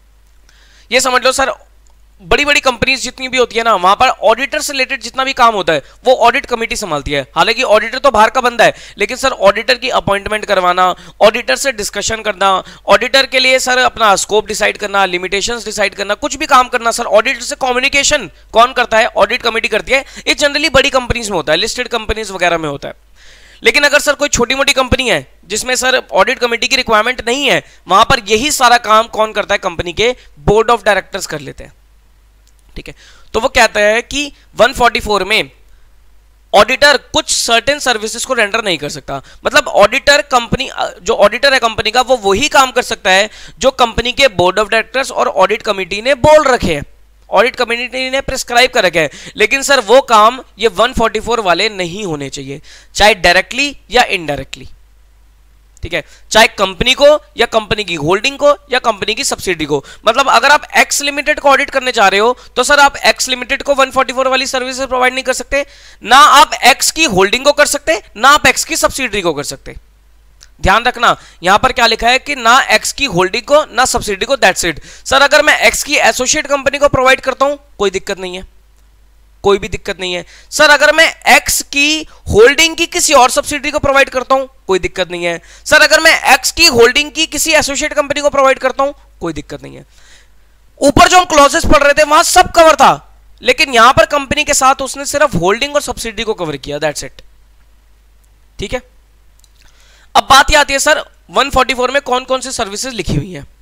S1: ये समझ लो सर बड़ी बड़ी कंपनीज जितनी भी होती है ना, वहां पर ऑडिटर से रिलेटेड जितना भी काम होता है वो ऑडिट कमेटी संभालती है। हालांकि ऑडिटर तो बाहर का बंदा है, लेकिन सर ऑडिटर की अपॉइंटमेंट करवाना, ऑडिटर से डिस्कशन करना, ऑडिटर के लिए सर अपना स्कोप डिसाइड करना, लिमिटेशंस डिसाइड करना, कुछ भी काम करना, सर ऑडिटर से कम्युनिकेशन कौन करता है? ऑडिट कमेटी करती है। ये जनरली बड़ी कंपनीज में होता है, लिस्टेड कंपनीज वगैरह में होता है। लेकिन अगर सर कोई छोटी मोटी कंपनी है जिसमें सर ऑडिट कमेटी की रिक्वायरमेंट नहीं है, वहां पर यही सारा काम कौन करता है? कंपनी के बोर्ड ऑफ डायरेक्टर्स कर लेते हैं। ठीक है, तो वो कहता है कि 144 में ऑडिटर कुछ सर्टेन सर्विसेज को रेंडर नहीं कर सकता। मतलब ऑडिटर कंपनी, जो ऑडिटर है कंपनी का, वो वही काम कर सकता है जो कंपनी के बोर्ड ऑफ डायरेक्टर्स और ऑडिट कमेटी ने बोल रखे हैं, ऑडिट कम्युनिटी ने प्रिस्क्राइब कर रखा है। लेकिन सर वो काम ये 144 वाले नहीं होने चाहिए, चाहे डायरेक्टली या इनडायरेक्टली। ठीक है, चाहे कंपनी को या कंपनी की होल्डिंग को या कंपनी की सब्सिडी को। मतलब अगर आप एक्स लिमिटेड को ऑडिट करने जा रहे हो तो सर आप एक्स लिमिटेड को 144 वाली सर्विसेज प्रोवाइड नहीं कर सकते, ना आप एक्स की होल्डिंग को कर सकते, ना आप एक्स की सब्सिडी को कर सकते। ध्यान रखना यहां पर क्या लिखा है कि ना एक्स की होल्डिंग को ना सब्सिडी को, दैट्स इट। सर अगर मैं एक्स की एसोसिएट कंपनी को प्रोवाइड करता हूं कोई दिक्कत नहीं है, कोई भी दिक्कत नहीं है। सर अगर मैं एक्स की होल्डिंग की किसी और सब्सिडी को प्रोवाइड करता हूं कोई दिक्कत नहीं है। सर अगर मैं एक्स की होल्डिंग की किसी एसोसिएट कंपनी को प्रोवाइड करता हूं कोई दिक्कत नहीं है। ऊपर जो हम क्लॉजेस पढ़ रहे थे वहां सब कवर था, लेकिन यहां पर कंपनी के साथ उसने सिर्फ होल्डिंग और सब्सिडी को कवर किया, दैट्स इट। ठीक है, अब बात यह आती है सर 144 में कौन कौन सी सर्विसेज लिखी हुई हैं।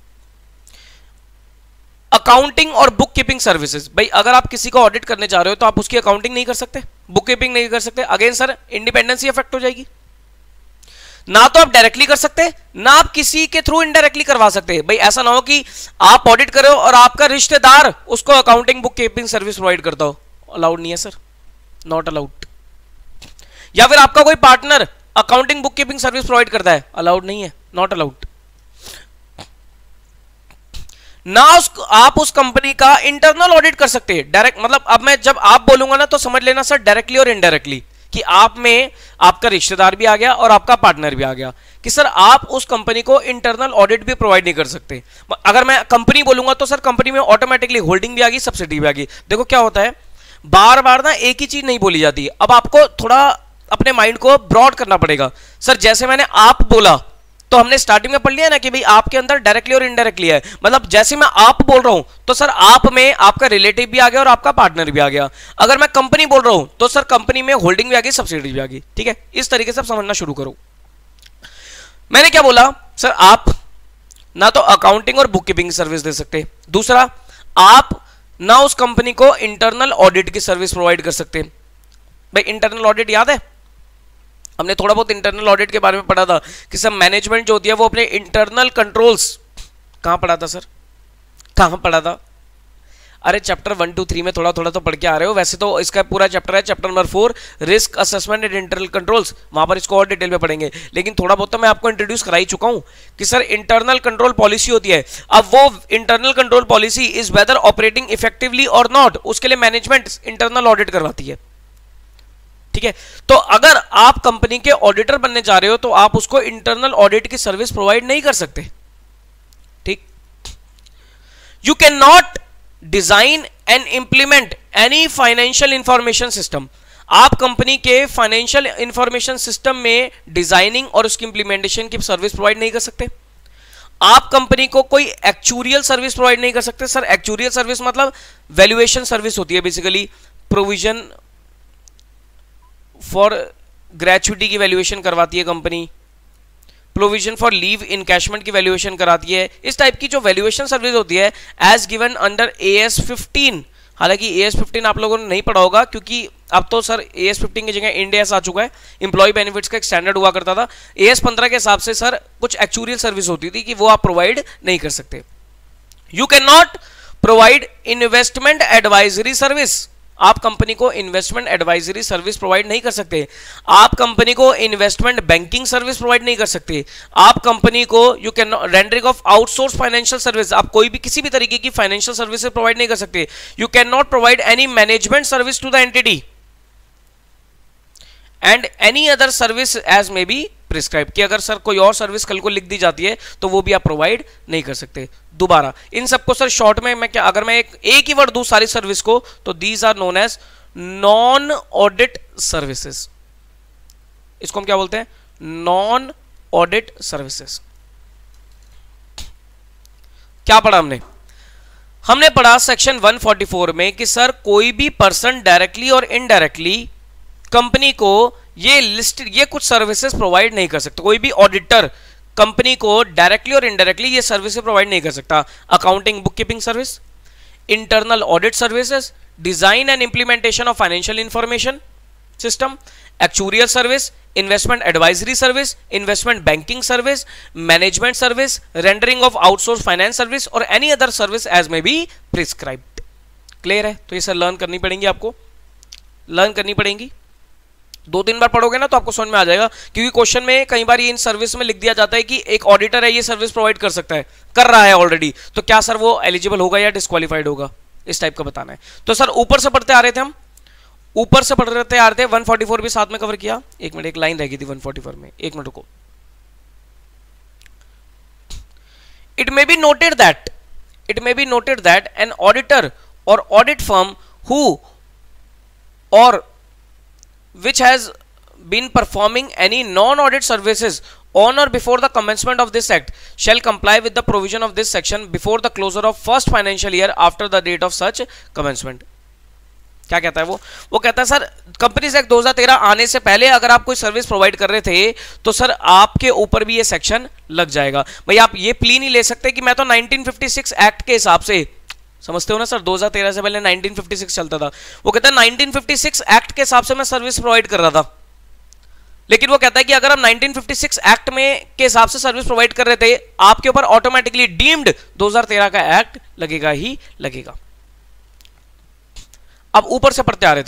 S1: अकाउंटिंग और बुक कीपिंग सर्विसेज। भाई अगर आप किसी को ऑडिट करने जा रहे हो तो आप उसकी अकाउंटिंग नहीं कर सकते, बुक कीपिंग नहीं कर सकते। अगेन सर इंडिपेंडेंसी अफेक्ट हो जाएगी। ना तो आप डायरेक्टली कर सकते, ना आप किसी के थ्रू इनडायरेक्टली करवा सकते। भाई ऐसा ना हो कि आप ऑडिट करो और आपका रिश्तेदार उसको accounting book keeping service provide करता हो, अलाउड नहीं है सर, नॉट अलाउड। या फिर आपका कोई partner accounting book keeping service provide करता है, अलाउड नहीं है, नॉट अलाउड। ना आप उस कंपनी का इंटरनल ऑडिट कर सकते हैं डायरेक्ट, मतलब अब मैं जब आप बोलूंगा ना तो समझ लेना सर डायरेक्टली और इनडायरेक्टली कि आप में आपका रिश्तेदार भी आ गया और आपका पार्टनर भी आ गया कि सर आप उस कंपनी को इंटरनल ऑडिट भी प्रोवाइड नहीं कर सकते। अगर मैं कंपनी बोलूंगा तो सर कंपनी में ऑटोमेटिकली होल्डिंग भी आ गई, सब्सिडी भी आ गई। देखो क्या होता है, बार बार ना एक ही चीज नहीं बोली जाती। अब आपको थोड़ा अपने माइंड को ब्रॉड करना पड़ेगा। सर जैसे मैंने आप बोला तो हमने स्टार्टिंग में पढ़ लिया ना कि भाई आपके अंदर डायरेक्टली और इनडायरेक्टली है, मतलब जैसे मैं आप बोल रहा हूं तो सर आप में आपका रिलेटिव भी आ गया और आपका पार्टनर भी आ गया। अगर मैं कंपनी बोल रहा हूं तो सर कंपनी में होल्डिंग भी आ गई, सब्सिडी भी आ गई। ठीक है, इस तरीके से आप समझना शुरू करो। मैंने क्या बोला, सर आप ना तो अकाउंटिंग और बुक कीपिंग सर्विस दे सकते, दूसरा आप ना उस कंपनी को इंटरनल ऑडिट की सर्विस प्रोवाइड कर सकते। भाई इंटरनल ऑडिट याद है, हमने थोड़ा बहुत इंटरनल ऑडिट के बारे में पढ़ा था कि सब मैनेजमेंट जो होती है वो अपने इंटरनल कंट्रोल्स, कहां पढ़ा था सर, कहां पढ़ा था? अरे चैप्टर 1 2 3 में थोड़ा थोड़ा तो पढ़ के आ रहे हो। वैसे तो इसका पूरा चैप्टर है chapter number 4 risk assessment and internal controls, वहां पर इसको और डिटेल में पढ़ेंगे। लेकिन थोड़ा बहुत तो मैं आपको इंट्रोड्यूस करा ही चुका हूं कि सर इंटरनल कंट्रोल पॉलिसी होती है। अब वो internal control policy is whether operating effectively और नॉट, उसके लिए मैनेजमेंट इंटरनल ऑडिट करवाती है। ठीक है, तो अगर आप कंपनी के ऑडिटर बनने जा रहे हो तो आप उसको इंटरनल ऑडिट की सर्विस प्रोवाइड नहीं कर सकते। ठीक, you can not design and implement any financial information system. आप कंपनी के फाइनेंशियल इंफॉर्मेशन सिस्टम में डिजाइनिंग और उसकी इंप्लीमेंटेशन की सर्विस प्रोवाइड नहीं कर सकते। आप कंपनी को कोई एक्चुरियल सर्विस प्रोवाइड नहीं कर सकते। सर एक्चुरियल सर्विस मतलब वैल्यूएशन सर्विस होती है, बेसिकली प्रोविजन फॉर ग्रेचुइटी की वैल्यूएशन करवाती है company, provision for leave encashment की वैल्यूएशन कराती है। इस टाइप की जो वैल्यूएशन सर्विस होती है एज गिवन अंडर AS 15। हालांकि AS 15 आप लोगों ने नहीं पढ़ा होगा क्योंकि अब तो सर AS 15 की जगह इंड AS आ चुका है। एम्प्लॉय बेनिफिट्स का एक स्टैंडर्ड हुआ करता था। AS 15 के हिसाब से सर कुछ एक्चुरियल सर्विस होती थी कि वो आप प्रोवाइड नहीं कर सकते। You can not provide investment advisory service. आप कंपनी को इन्वेस्टमेंट एडवाइजरी सर्विस प्रोवाइड नहीं कर सकते। आप कंपनी को इन्वेस्टमेंट बैंकिंग सर्विस प्रोवाइड नहीं कर सकते। आप कंपनी को you can rendering of outsource financial service, आप कोई भी किसी भी तरीके की फाइनेंशियल सर्विस प्रोवाइड नहीं कर सकते। You can not provide any management service to the entity and any other service as may be prescribe, कि अगर सर कोई और सर्विस कल को लिख दी जाती है तो वो भी आप प्रोवाइड नहीं कर सकते। दोबारा इन सबको सर शॉर्ट में मैं क्या, अगर मैं एक ही वर्ड दूं सारी सर्विस को तो these are known as non audit services. इसको हम क्या बोलते हैं, नॉन ऑडिट सर्विसेज। क्या पढ़ा हमने? हमने पढ़ा सेक्शन 144 में कि सर कोई भी पर्सन डायरेक्टली और इनडायरेक्टली कंपनी को ये कुछ सर्विसेज प्रोवाइड नहीं कर सकता। कोई भी ऑडिटर कंपनी को डायरेक्टली और इनडायरेक्टली ये सर्विसेज प्रोवाइड नहीं कर सकता। Accounting book keeping service, internal audit services, design and implementation of financial information system, actuarial service, investment advisory service, investment banking service, management service, rendering of outsource finance service और any other service as may be prescribed. Clear है? तो ये सर लर्न करनी पड़ेंगी, आपको लर्न करनी पड़ेंगी। 2-3 बार पढ़ोगे ना तो आपको समझ में आ जाएगा, क्योंकि क्वेश्चन में कई बार ये इन सर्विस में लिख दिया जाता है कि एक ऑडिटर है ये सर्विस प्रोवाइड कर सकता है, कर रहा है ऑलरेडी, तो क्या सर वो एलिजिबल होगा या डिस्क्वालीफाइड होगा, इस टाइप का बताना है। तो सर ऊपर से पढ़ते आ रहे थे हम, ऊपर से पढ़ रहे आ रहे थे। 144 भी साथ में कवर किया। एक मिनट, एक लाइन रह गई थी 144 में, एक मिनट रुको। It may be noted that an auditor और ऑडिट फर्म हु और which has been performing any non-audit services on or before the commencement of this act shall comply with the provision of this section before the closure of first financial year after the date of such commencement। क्या कहता है वो कहता है सर कंपनीज एक्ट 2013 आने से पहले अगर आप कोई सर्विस प्रोवाइड कर रहे थे तो सर आपके ऊपर भी ये सेक्शन लग जाएगा। भाई आप ये प्ली नहीं ले सकते कि मैं तो 1956 एक्ट के हिसाब से, समझते हो ना सर, 2013 से पहले 1956 चलता था। वो कहता है 1956 एक्ट के हिसाब से मैं सर्विस प्रोवाइड कर रहा था, लेकिन वो कहता है कि अगर हम 1956 एक्ट में के हिसाब से सर्विस प्रोवाइड कर रहे थे आपके ऊपर ऑटोमेटिकली डीम्ड 2013 का एक्ट लगेगा ही लगेगा। अब ऊपर से पढ़ते आ रहे थे हम,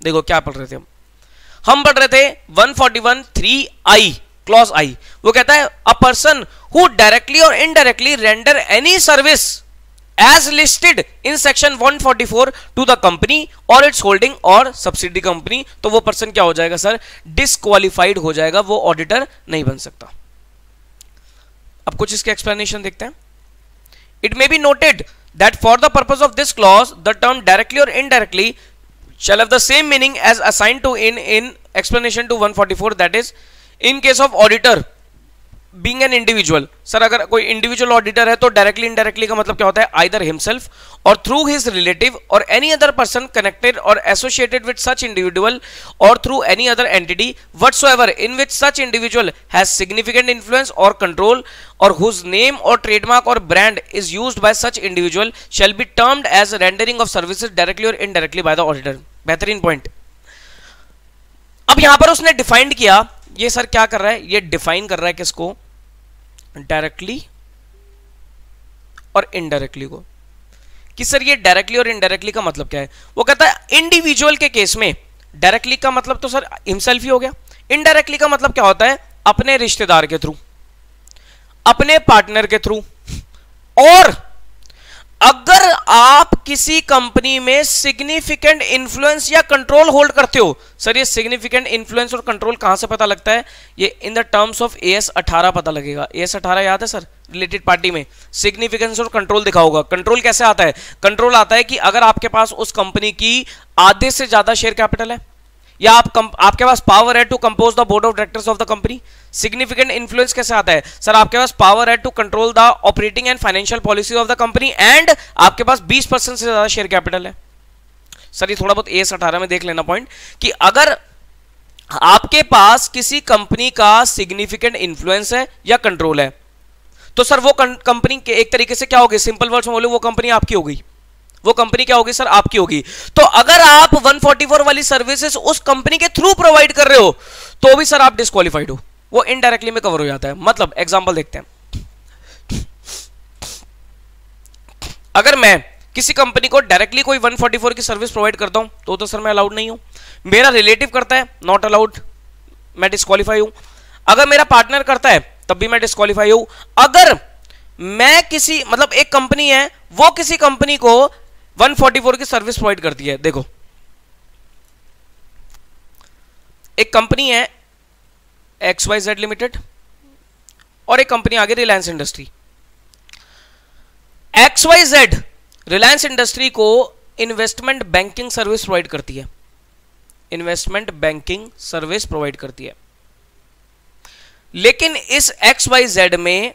S1: देखो क्या पढ़ रहे थे हम पढ़ रहे थे 141(3)(i) क्लॉज आई। वो कहता है अ पर्सन हु डायरेक्टली और indirectly render any service as listed in section 144 to the company और इट्स होल्डिंग और सब्सिडी कंपनी, तो वो पर्सन क्या हो जाएगा सर, डिस्क्वालिफाइड हो जाएगा, वो ऑडिटर नहीं बन सकता। अब कुछ इसके एक्सप्लेनेशन देखते हैं। It may be noted that for the purpose of this clause the term directly और indirectly shall have the same meaning as assigned to in explanation to 144, that is in case of auditor being an individual। Sir अगर कोई इंडिविजुअल ऑडिटर है तो डायरेक्टली इनडायरेक्टली का मतलब क्या होता है, आइदर हिमसेल्फ और थ्रू हिज रिलेटिव और एनी अदर पर्सन कनेक्टेड और एसोसिएटेड विद सच इंडिविजुअल और through any other entity whatsoever in which such individual has significant influence और कंट्रोल और हुज नेम और ट्रेडमार्क और brand is used by such individual shall be termed as rendering of services directly और इनडायरेक्टली बाय द ऑडिटर। बेहतरीन पॉइंट। अब यहां पर उसने डिफाइंड किया, ये सर क्या कर रहा है, ये डिफाइन कर रहा है किसको, डायरेक्टली और इनडायरेक्टली को, कि सर ये डायरेक्टली और इनडायरेक्टली का मतलब क्या है। वो कहता है इंडिविजुअल के केस में डायरेक्टली का मतलब तो सर हिमसेल्फ ही हो गया, इनडायरेक्टली का मतलब क्या होता है, अपने रिश्तेदार के थ्रू, अपने पार्टनर के थ्रू, और अगर आप किसी कंपनी में सिग्निफिकेंट इन्फ्लुएंस या कंट्रोल होल्ड करते हो। सर ये सिग्निफिकेंट इन्फ्लुएंस और कंट्रोल कहां से पता लगता है, ये in the terms of AS 18 पता लगेगा। AS 18 याद है सर, रिलेटेड पार्टी में सिग्निफिकेंस और कंट्रोल दिखा होगा। कंट्रोल कैसे आता है, कंट्रोल आता है कि अगर आपके पास उस कंपनी की आधे से ज्यादा शेयर कैपिटल है या आपके पास पावर है to compose the board of directors of the company. Significant influence कैसे आता है, सर आपके पास पावर है to control the operating and financial policy of the company and आपके पास 20% से ज्यादा शेयर कैपिटल है। सर ये थोड़ा बहुत AS 18 में देख लेना पॉइंट, कि अगर आपके पास किसी कंपनी का सिग्निफिकेंट इन्फ्लुएंस है या कंट्रोल है तो सर वो कंपनी के एक तरीके से क्या होगी, सिंपल वर्ड्स में बोले वो कंपनी आपकी हो गई, वो कंपनी क्या होगी सर, आपकी होगी। तो अगर आप 144 वाली सर्विसेज उस कंपनी के थ्रू प्रोवाइड कर रहे हो तो भी सर आप डिस्क्वालिफाइड हो, वो इनडायरेक्टली में कवर हो जाता है। मतलब एग्जांपल देखते हैं, अगर मैं किसी कंपनी को डायरेक्टली कोई 144 की सर्विस प्रोवाइड करता हूं तो सर मैं अलाउड नहीं हूं, मेरा रिलेटिव करता है नॉट अलाउड, मैं डिस्क्वालीफाई हूं। अगर मेरा पार्टनर करता है तब भी मैं डिस्क्वालीफाई हूं। अगर मैं किसी मतलब एक कंपनी है वो किसी कंपनी को 144 की सर्विस प्रोवाइड करती है, देखो एक कंपनी है XYZ लिमिटेड और एक कंपनी आगे Reliance industry. XYZ Reliance industry को इन्वेस्टमेंट बैंकिंग सर्विस प्रोवाइड करती है, इन्वेस्टमेंट बैंकिंग सर्विस प्रोवाइड करती है, लेकिन इस XYZ में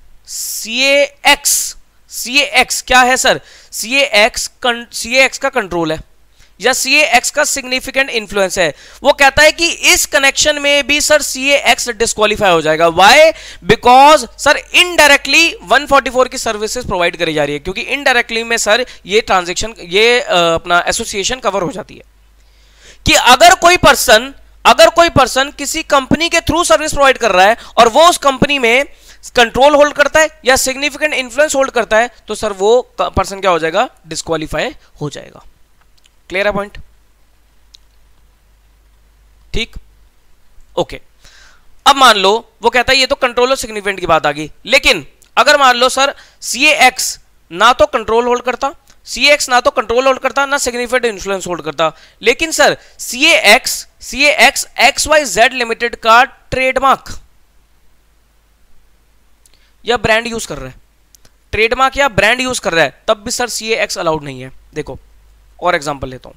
S1: CAX क्या है सर, CAX का कंट्रोल है या CAX का सिग्निफिकेंट इन्फ्लुएंस है। वो कहता है कि इस कनेक्शन में भी सर CAX डिस्क्वालीफाई हो जाएगा। व्हाई, बिकॉज सर इनडायरेक्टली 144 की सर्विसेज प्रोवाइड करी जा रही है, क्योंकि इनडायरेक्टली में सर ये ट्रांजेक्शन ये अपना एसोसिएशन कवर हो जाती है कि अगर कोई पर्सन किसी कंपनी के थ्रू सर्विस प्रोवाइड कर रहा है और वो उस कंपनी में कंट्रोल होल्ड करता है या सिग्निफिकेंट इन्फ्लुएंस होल्ड करता है तो सर वो पर्सन क्या हो जाएगा, डिस्क्वालीफाई हो जाएगा। क्लियर है पॉइंट, ठीक, ओके। अब मान लो वो कहता है ये तो कंट्रोल और सिग्निफिकेंट की बात आ गई, लेकिन अगर मान लो सर CAX ना तो कंट्रोल होल्ड करता, CAX ना तो कंट्रोल होल्ड करता ना सिग्निफिकेंट इन्फ्लुएंस होल्ड करता, लेकिन सर CAX XYZ लिमिटेड का ट्रेडमार्क या ब्रांड यूज कर रहा है, ट्रेडमार्क या ब्रांड यूज कर रहा है, तब भी सर CAX अलाउड नहीं है। देखो और एग्जांपल लेता हूं,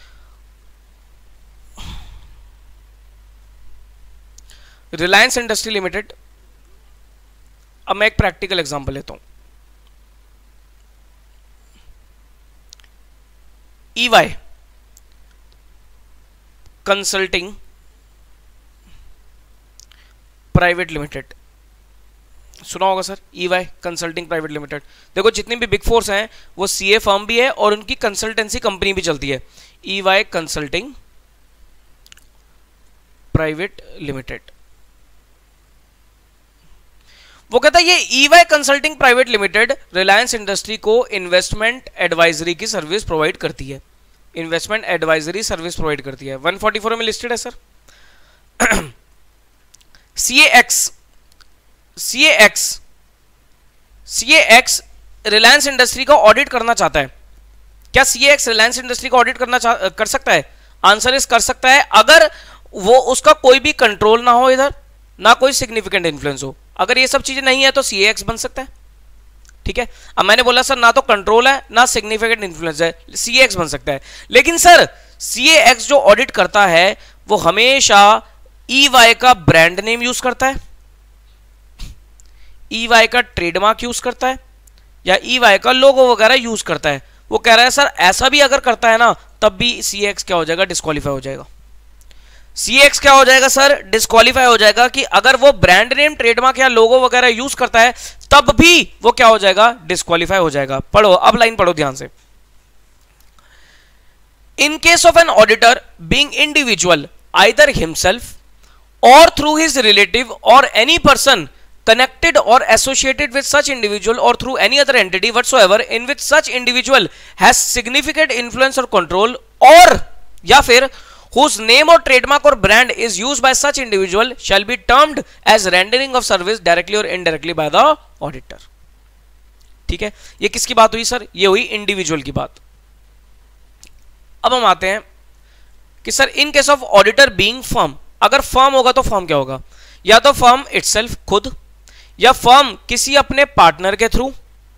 S1: रिलायंस इंडस्ट्री लिमिटेड। अब मैं एक प्रैक्टिकल एग्जांपल लेता हूं, EY कंसल्टिंग प्राइवेट लिमिटेड, सुना होगा sir, EY consulting private limited. देखो जितनी भी बिग फोर्स हैं वो CA फर्म भी है और उनकी कंसल्टेंसी कंपनी भी चलती है, EY कंसल्टिंग प्राइवेट लिमिटेड। वो कहता है ये EY consulting private limited Reliance industry को इन्वेस्टमेंट एडवाइजरी की सर्विस प्रोवाइड करती है, इन्वेस्टमेंट एडवाइजरी सर्विस प्रोवाइड करती है, 144 में लिस्टेड है सर। CAX रिलायंस इंडस्ट्री का ऑडिट करना चाहता है। क्या CAX रिलायंस इंडस्ट्री का ऑडिट कर सकता है? आंसर इज कर सकता है, अगर वो उसका कोई भी कंट्रोल ना हो, इधर ना कोई सिग्निफिकेंट इन्फ्लुएंस हो। अगर ये सब चीजें नहीं है तो CAX बन सकता है। ठीक है, अब मैंने बोला सर ना तो कंट्रोल है ना सिग्निफिकेंट इन्फ्लुएंस है, CAX बन सकता है। लेकिन सर CAX जो ऑडिट करता है वो हमेशा EY का ब्रांड नेम यूज करता है, EY का ट्रेडमार्क यूज करता है, या EY का लोगो वगैरह यूज करता है। वो कह रहा है सर ऐसा भी अगर करता है ना तब भी CAX क्या हो जाएगा? डिस्क्वालीफाई हो जाएगा। CAX क्या हो जाएगा सर? डिस्क्वालीफाई हो जाएगा कि अगर वो ब्रांड नेम, ट्रेडमार्क या लोगो वगैरह यूज करता है तब भी वो क्या हो जाएगा? डिस्क्वालीफाई हो जाएगा। पढ़ो, अब लाइन पढ़ो ध्यान से। In case of an auditor being individual either himself or through his relative or any person connected or associated with such individual or through any other entity whatsoever in which such individual has significant influence or control, or या फिर whose name or trademark or brand is used by such individual shall be termed as rendering of service directly or indirectly by the auditor। ठीक है, ये किसकी बात हुई सर? ये हुई इंडिविजुअल की बात। अब हम आते हैं कि sir in case of auditor being firm, अगर फर्म होगा तो फर्म क्या होगा? या तो फर्म इटसेल्फ खुद, या फर्म किसी अपने पार्टनर के थ्रू,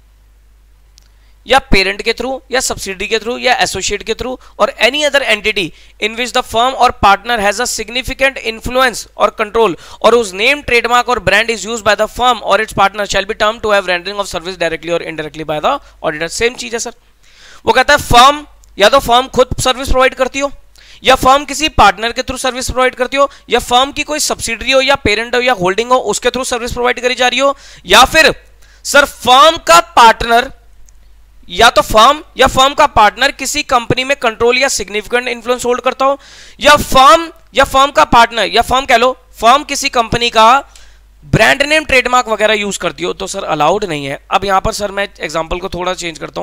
S1: या पेरेंट के थ्रू, या सब्सिडी के थ्रू, या एसोसिएट के थ्रू, और any other entity in which the firm और partner has a significant influence और कंट्रोल और उस नेम, ट्रेडमार्क और brand is used by the firm और its partner shall be term to have rendering of service directly और indirectly by the auditor. Same चीज है सर। वो कहता है फर्म या तो फर्म खुद सर्विस प्रोवाइड करती हो, या फर्म किसी पार्टनर के थ्रू सर्विस प्रोवाइड करती हो, या फर्म की कोई सब्सिडरी हो या पेरेंट हो या होल्डिंग हो उसके थ्रू सर्विस प्रोवाइड करी जा रही हो, या फिर सर फर्म का पार्टनर या तो फर्म या फर्म का पार्टनर किसी कंपनी में कंट्रोल या सिग्निफिकेंट इन्फ्लुएंस होल्ड करता हो, या फर्म का पार्टनर या फर्म कह लो फर्म किसी कंपनी का ब्रांड नेम, ट्रेडमार्क वगैरह यूज करती हो, तो सर अलाउड नहीं है। अब यहां पर सर मैं एग्जांपल को थोड़ा चेंज करता हूं।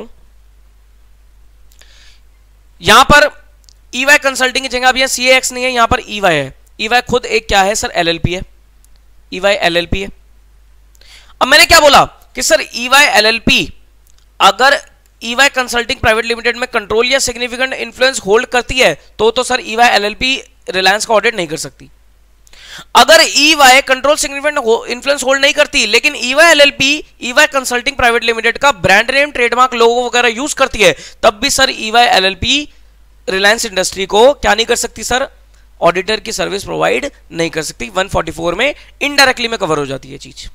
S1: यहां पर EY कंसल्टिंग की जगह अब यहां CAX नहीं है, यहां पर EY है। EY खुद एक क्या है सर? LLP है। EY LLP है। अब मैंने क्या बोला कि सर EY LLP अगर EY कंसल्टिंग प्राइवेट लिमिटेड में कंट्रोल या सिग्निफिकेंट इन्फ्लुएंस होल्ड करती है तो सर EY LLP रिलायंस का ऑडिट नहीं कर सकती। अगर EY control significant influence hold नहीं करती लेकिन EY LLP EY consulting private limited का ब्रांड नेम, ट्रेडमार्क, लोगो वगैरह यूज करती है, तब भी sir EY LLP Reliance industry को क्या नहीं कर सकती सर? ऑडिटर की सर्विस प्रोवाइड नहीं कर सकती। 144 में इनडायरेक्टली में कवर हो जाती है चीज।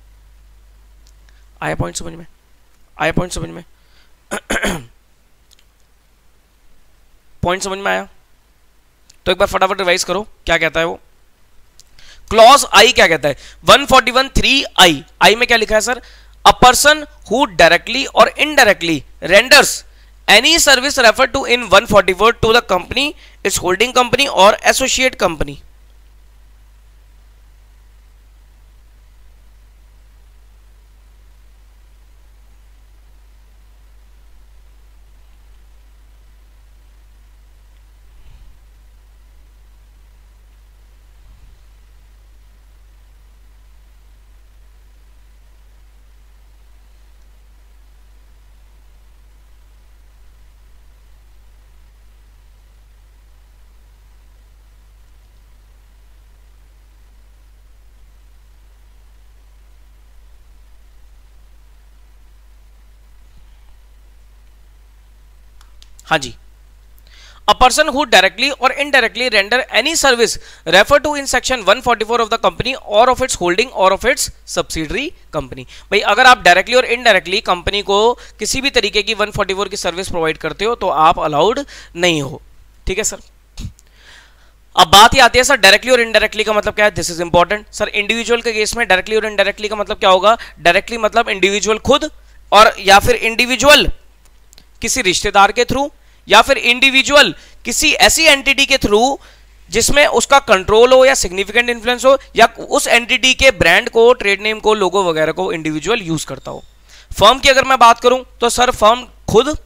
S1: आया पॉइंट समझ में? आया पॉइंट समझ में? पॉइंट समझ में आया? तो एक बार फटाफट रिवाइज करो क्या कहता है वो। क्लॉज आई क्या कहता है? 141(3)(I) आई में क्या लिखा है sir? A person who directly और indirectly renders any service referred to in 144 to the company, its holding company or associate company। हाँ जी, a person who directly or indirectly render any service referred to in section 144 of the company or of its holding or of its subsidiary company। भाई अगर आप डायरेक्टली और इनडायरेक्टली कंपनी को किसी भी तरीके की 144 की सर्विस प्रोवाइड करते हो तो आप अलाउड नहीं हो। ठीक है सर। अब बात ही आती है सर डायरेक्टली और इनडायरेक्टली का मतलब क्या है? This is important sir. Individual के केस में डायरेक्टली और इनडायरेक्टली का मतलब क्या होगा? डायरेक्टली मतलब इंडिविजुअल खुद, और या फिर इंडिविजुअल किसी रिश्तेदार के थ्रू, या फिर इंडिविजुअल किसी ऐसी एंटिटी के थ्रू जिसमें उसका कंट्रोल हो या सिग्निफिकेंट इन्फ्लुएंस हो, या उस एंटिटी के ब्रांड को, ट्रेड नेम को, लोगो वगैरह को इंडिविजुअल यूज करता हो। फर्म की अगर मैं बात करूं तो सर फर्म खुद,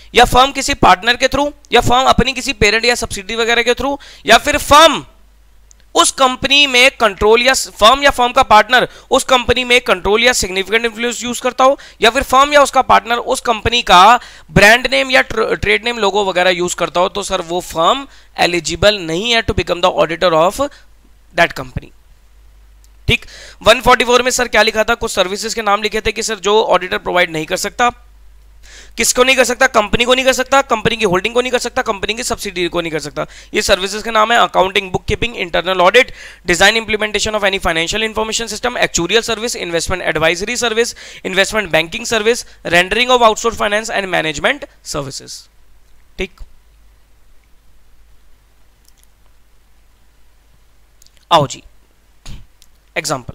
S1: या फर्म किसी पार्टनर के थ्रू, या फर्म अपनी किसी पेरेंट या सब्सिडी वगैरह के थ्रू, या फिर फर्म उस कंपनी में कंट्रोल या फर्म का पार्टनर उस कंपनी में कंट्रोल या सिग्निफिकेंट इन्फ्लुएंस यूज करता हो, या फिर फर्म या उसका पार्टनर उस कंपनी का ब्रांड नेम या ट्रेड नेम लोगो वगैरह यूज करता हो, तो सर वो फर्म एलिजिबल नहीं है to become the auditor of that company. ठीक। 144 में सर क्या लिखा था, कुछ सर्विसेज के नाम लिखे थे कि सर जो ऑडिटर प्रोवाइड नहीं कर सकता, किसको नहीं कर सकता, कंपनी को नहीं कर सकता, कंपनी की होल्डिंग को नहीं कर सकता, कंपनी की सब्सिडी को नहीं कर सकता। ये सर्विसेज के नाम है accounting, book keeping, internal audit, design implementation of any financial information system, actuarial service, investment advisory service, investment banking service, rendering of outsource finance and management services. ठीक, आओ जी example.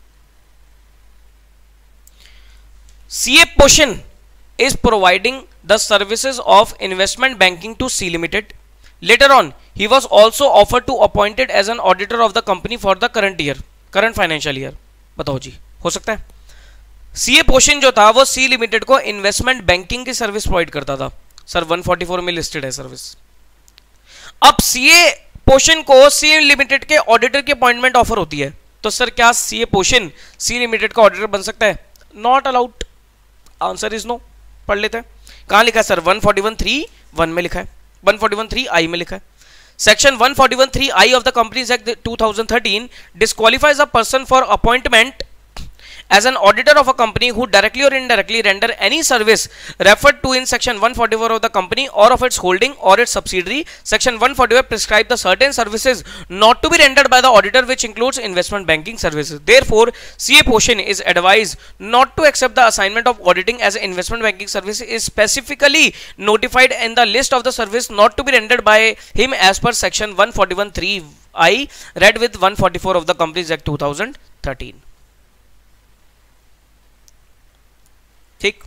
S1: CA portion is providing the services of investment banking to C Limited. Later on, he was also offered to appointed as an auditor of the company for the current financial year. बताओ जी, हो सकता है? CA पोर्शन जो था वो C Limited को इन्वेस्टमेंट बैंकिंग की सर्विस प्रोवाइड करता था। सर 144 में लिस्टेड है सर्विस। अब CA पोर्शन को C Limited के ऑडिटर की अपॉइंटमेंट ऑफर होती है, तो सर क्या CA पोर्शन C Limited का ऑडिटर बन सकता है? Not allowed. Answer is no. पढ़ लेते हैं कहां लिखा है सर, 141(3)(1) में लिखा है, 141(3)(I) में लिखा है। Section 141(3)(I) of the companies act 2013 disqualifies a person for appointment as an auditor of a company who directly or indirectly render any service referred to in section 144 of the company or of its holding or its subsidiary. Section 145 prescribe the certain services not to be rendered by the auditor, which includes investment banking services. Therefore, CA portion is advised not to accept the assignment of auditing as an investment banking service is specifically notified in the list of the service not to be rendered by him as per section 141(3)(I) read with 144 of the Companies Act 2013. ठीक,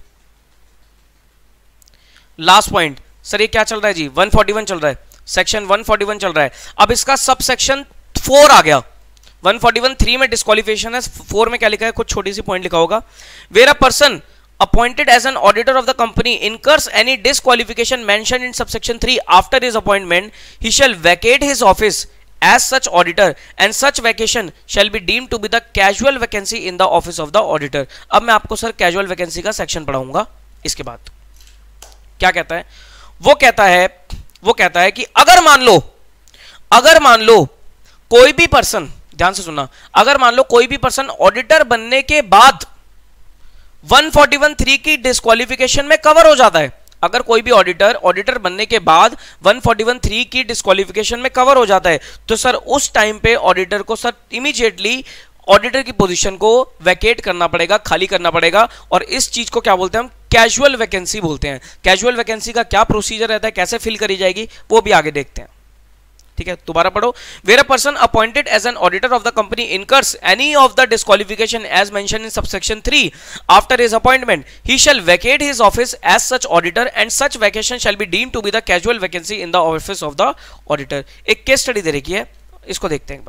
S1: लास्ट पॉइंट सर ये क्या चल रहा है जी, 141 चल रहा है, सेक्शन 141 चल रहा है। अब इसका सब सेक्शन 4 आ गया। 141(3) में डिस्क्वालिफिकेशन है, 4 में क्या लिखा है, कुछ छोटी सी पॉइंट लिखा होगा। Where a person appointed as an auditor of the company incurs any disqualification mentioned in subsection 3 after his appointment, he shall vacate his office as such auditor and such vacation shall be deemed to be the casual vacancy in the office of the auditor. अब मैं आपको सर casual vacancy का सेक्शन पढ़ाऊंगा। इसके बाद क्या कहता है, वो कहता है कि अगर मान लो कोई भी पर्सन, ध्यान से सुनना, अगर मान लो कोई भी पर्सन ऑडिटर बनने के बाद 141(3) की डिस्क्वालिफिकेशन में कवर हो जाता है, अगर कोई भी ऑडिटर बनने के बाद 141(3) की डिस्क्वालिफिकेशन में कवर हो जाता है, तो सर उस टाइम पे ऑडिटर को सर इमीडिएटली ऑडिटर की पोजीशन को वैकेट करना पड़ेगा, खाली करना पड़ेगा। और इस चीज को क्या बोलते हैं हम, कैजुअल वैकेंसी बोलते हैं। कैजुअल वैकेंसी का क्या प्रोसीजर रहता है, कैसे फिल करी जाएगी, वो भी आगे देखते हैं। ठीक है, दोबारा पढ़ो। Where a person appointed as an auditor of the company incurs any of the disqualification as mentioned in subsection 3 after his appointment, he shall vacate his office as such auditor and such vacation shall be deemed to be the casual vacancy in the office of the auditor. एक केस स्टडी दे रखी है, इसको देखते हैं एक बार,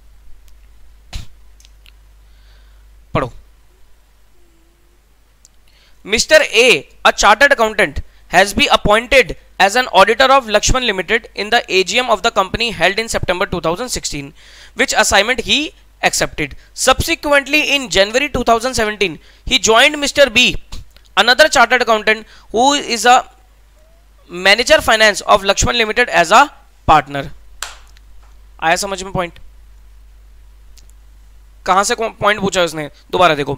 S1: पढ़ो। Mister A, a chartered accountant, has been appointed as an auditor of Lakshman Limited in the AGM of the company held in September 2016, which assignment he accepted. Subsequently, in January 2017, he joined Mr. B, another chartered accountant who is a manager finance of Lakshman Limited, as a partner. आया समझ में पॉइंट? कहां से पॉइंट पूछा उसने, दोबारा देखो।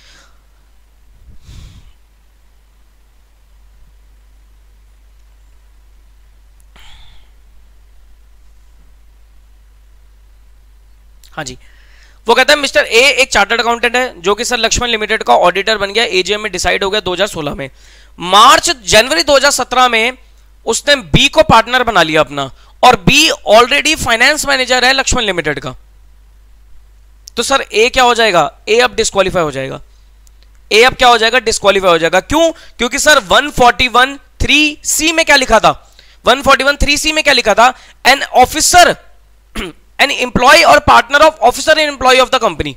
S1: हाँ जी, वो कहता है मिस्टर ए एक चार्टर्ड अकाउंटेंट है जो कि सर लक्ष्मण लिमिटेड का ऑडिटर बन गया, एजीएम में डिसाइड हो गया 2016 में। जनवरी 2017 में उसने बी को पार्टनर बना लिया अपना, और बी ऑलरेडी फाइनेंस मैनेजर है लक्ष्मण लिमिटेड का। तो सर ए क्या हो जाएगा, ए अब डिस्क्वालीफाई हो जाएगा। ए अब क्या हो जाएगा, डिस्क्वालीफाई हो जाएगा। क्यों? क्योंकि सर 141(3)(C) में क्या लिखा था, 141(3)(C) में क्या लिखा था, एन ऑफिसर, एन एम्प्लॉय और partner of officer and employee of the company.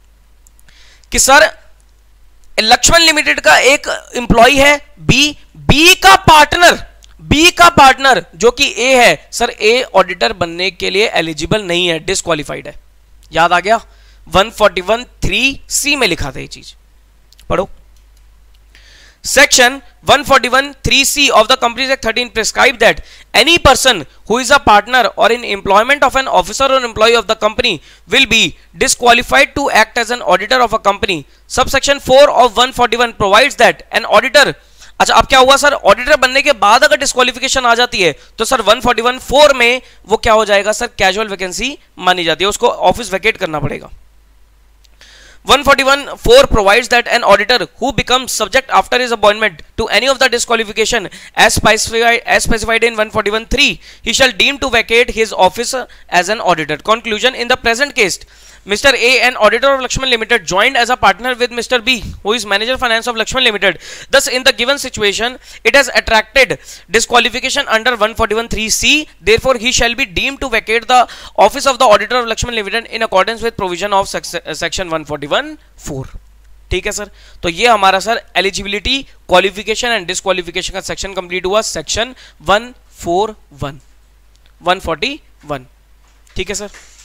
S1: कि सर लक्ष्मण लिमिटेड का एक एम्प्लॉय है बी, बी का पार्टनर जो कि ए है सर, ए ऑडिटर बनने के लिए एलिजिबल नहीं है, डिस्क्वालिफाइड है। याद आ गया? 141(3)(c में लिखा था ये चीज, पढ़ो। Section 141(3)(c of the Companies Act 13 prescribe that any person who is a partner or in employment of an officer or employee of the company will be disqualified to act as an auditor of a company. Subsection 4 of 141 provides that an auditor, अच्छा अब क्या हुआ सर, ऑडिटर बनने के बाद अगर डिस्क्वालिफिकेशन आ जाती है तो सर 141(4) में वो क्या हो जाएगा सर, कैजुअल वैकेंसी मानी जाती है, उसको ऑफिस वैकेट करना पड़ेगा। 141(4) provides that an auditor who becomes subject after his appointment to any of the disqualification as specified in 141(3), he shall deem to vacate his office as an auditor. Conclusion: in the present case, Mr. A, an auditor of Lakshman Limited, joined as a partner with Mr. B, who is manager finance of Lakshman Limited. Thus, in the given situation, it has attracted disqualification under 141(3)(c. Therefore, he shall be deemed to vacate the office of the auditor of Lakshman Limited in accordance with provision of section 141(4). ठीक है सर, तो ये हमारा sir eligibility, qualification and disqualification का सेक्शन कंप्लीट हुआ, सेक्शन 141। ठीक है सर,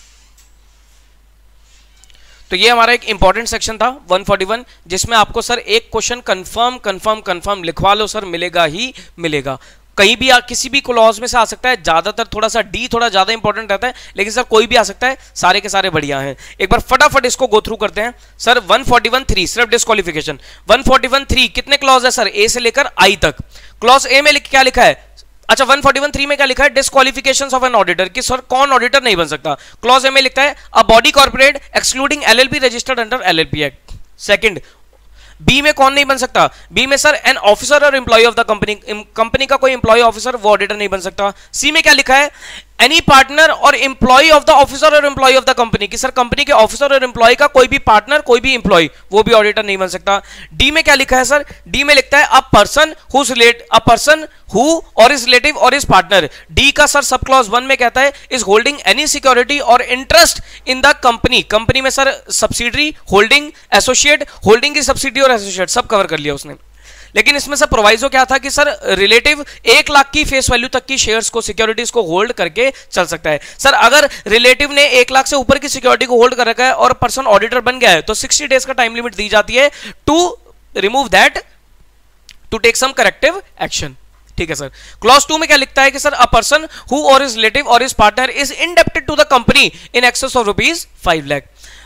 S1: तो ये हमारा एक इंपॉर्टेंट सेक्शन था 141, जिसमें आपको सर एक क्वेश्चन कंफर्म लिखवा लो सर, मिलेगा ही मिलेगा। कहीं भी किसी भी क्लॉज में से आ सकता है, ज्यादातर थोड़ा सा डी थोड़ा ज्यादा इंपॉर्टेंट रहता है, लेकिन सर कोई भी आ सकता है, सारे के सारे बढ़िया हैं। एक बार फटाफट इसको गो थ्रू करते हैं सर। 141(3) सिर्फ डिस्क्वालिफिकेशन। 141(3) कितने क्लॉज है सर, ए से लेकर आई तक। क्लॉज ए में क्या लिखा है, अच्छा 141(3) में क्या लिखा है, डिस्क्वालिफिकेशंस ऑफ एन ऑडिटर, कि सर कौन ऑडिटर नहीं बन सकता। क्लॉज ए में लिखता है a body corporate excluding LLP registered under LLP act. Second, B में कौन नहीं बन सकता, बी में सर एन ऑफिसर और employee of the company, company का कोई एम्प्लॉय ऑफिसर वो ऑडिटर नहीं बन सकता। सी में क्या लिखा है, एनी पार्टनर और एम्प्लॉय ऑफ द ऑफिसर और एम्प्लॉय ऑफ द कंपनी, कि सर कंपनी के ऑफिसर और एम्प्लॉय का कोई भी पार्टनर कोई भी एम्प्लॉय वो भी ऑडिटर नहीं बन सकता। डी में क्या लिखा है सर, डी में लिखता है अ पर्सन हु और इज रिलेटिव और इज पार्टनर। डी का सर सब क्लॉज 1 में कहता है इज होल्डिंग एनी सिक्योरिटी और interest in the company, company में sir subsidiary, holding, associate, holding की सब्सिडी और एसोसिएट सब कवर कर लिया उसने। लेकिन इसमें सर प्रोवाइजो क्या था कि सर रिलेटिव 1 लाख की फेस वैल्यू तक की शेयर्स को, सिक्योरिटीज को होल्ड करके चल सकता है। सर अगर रिलेटिव ने 1 लाख से ऊपर की सिक्योरिटी को होल्ड कर रखा है और पर्सन ऑडिटर बन गया है तो 60 डेज का टाइम लिमिट दी जाती है to remove that, to take some corrective action. ठीक है सर। क्लॉज 2 में क्या लिखता है कि सर अ पर्सन हु और इज रिलेटिव और is partner is indebted to the company in excess of ₹5 lakh.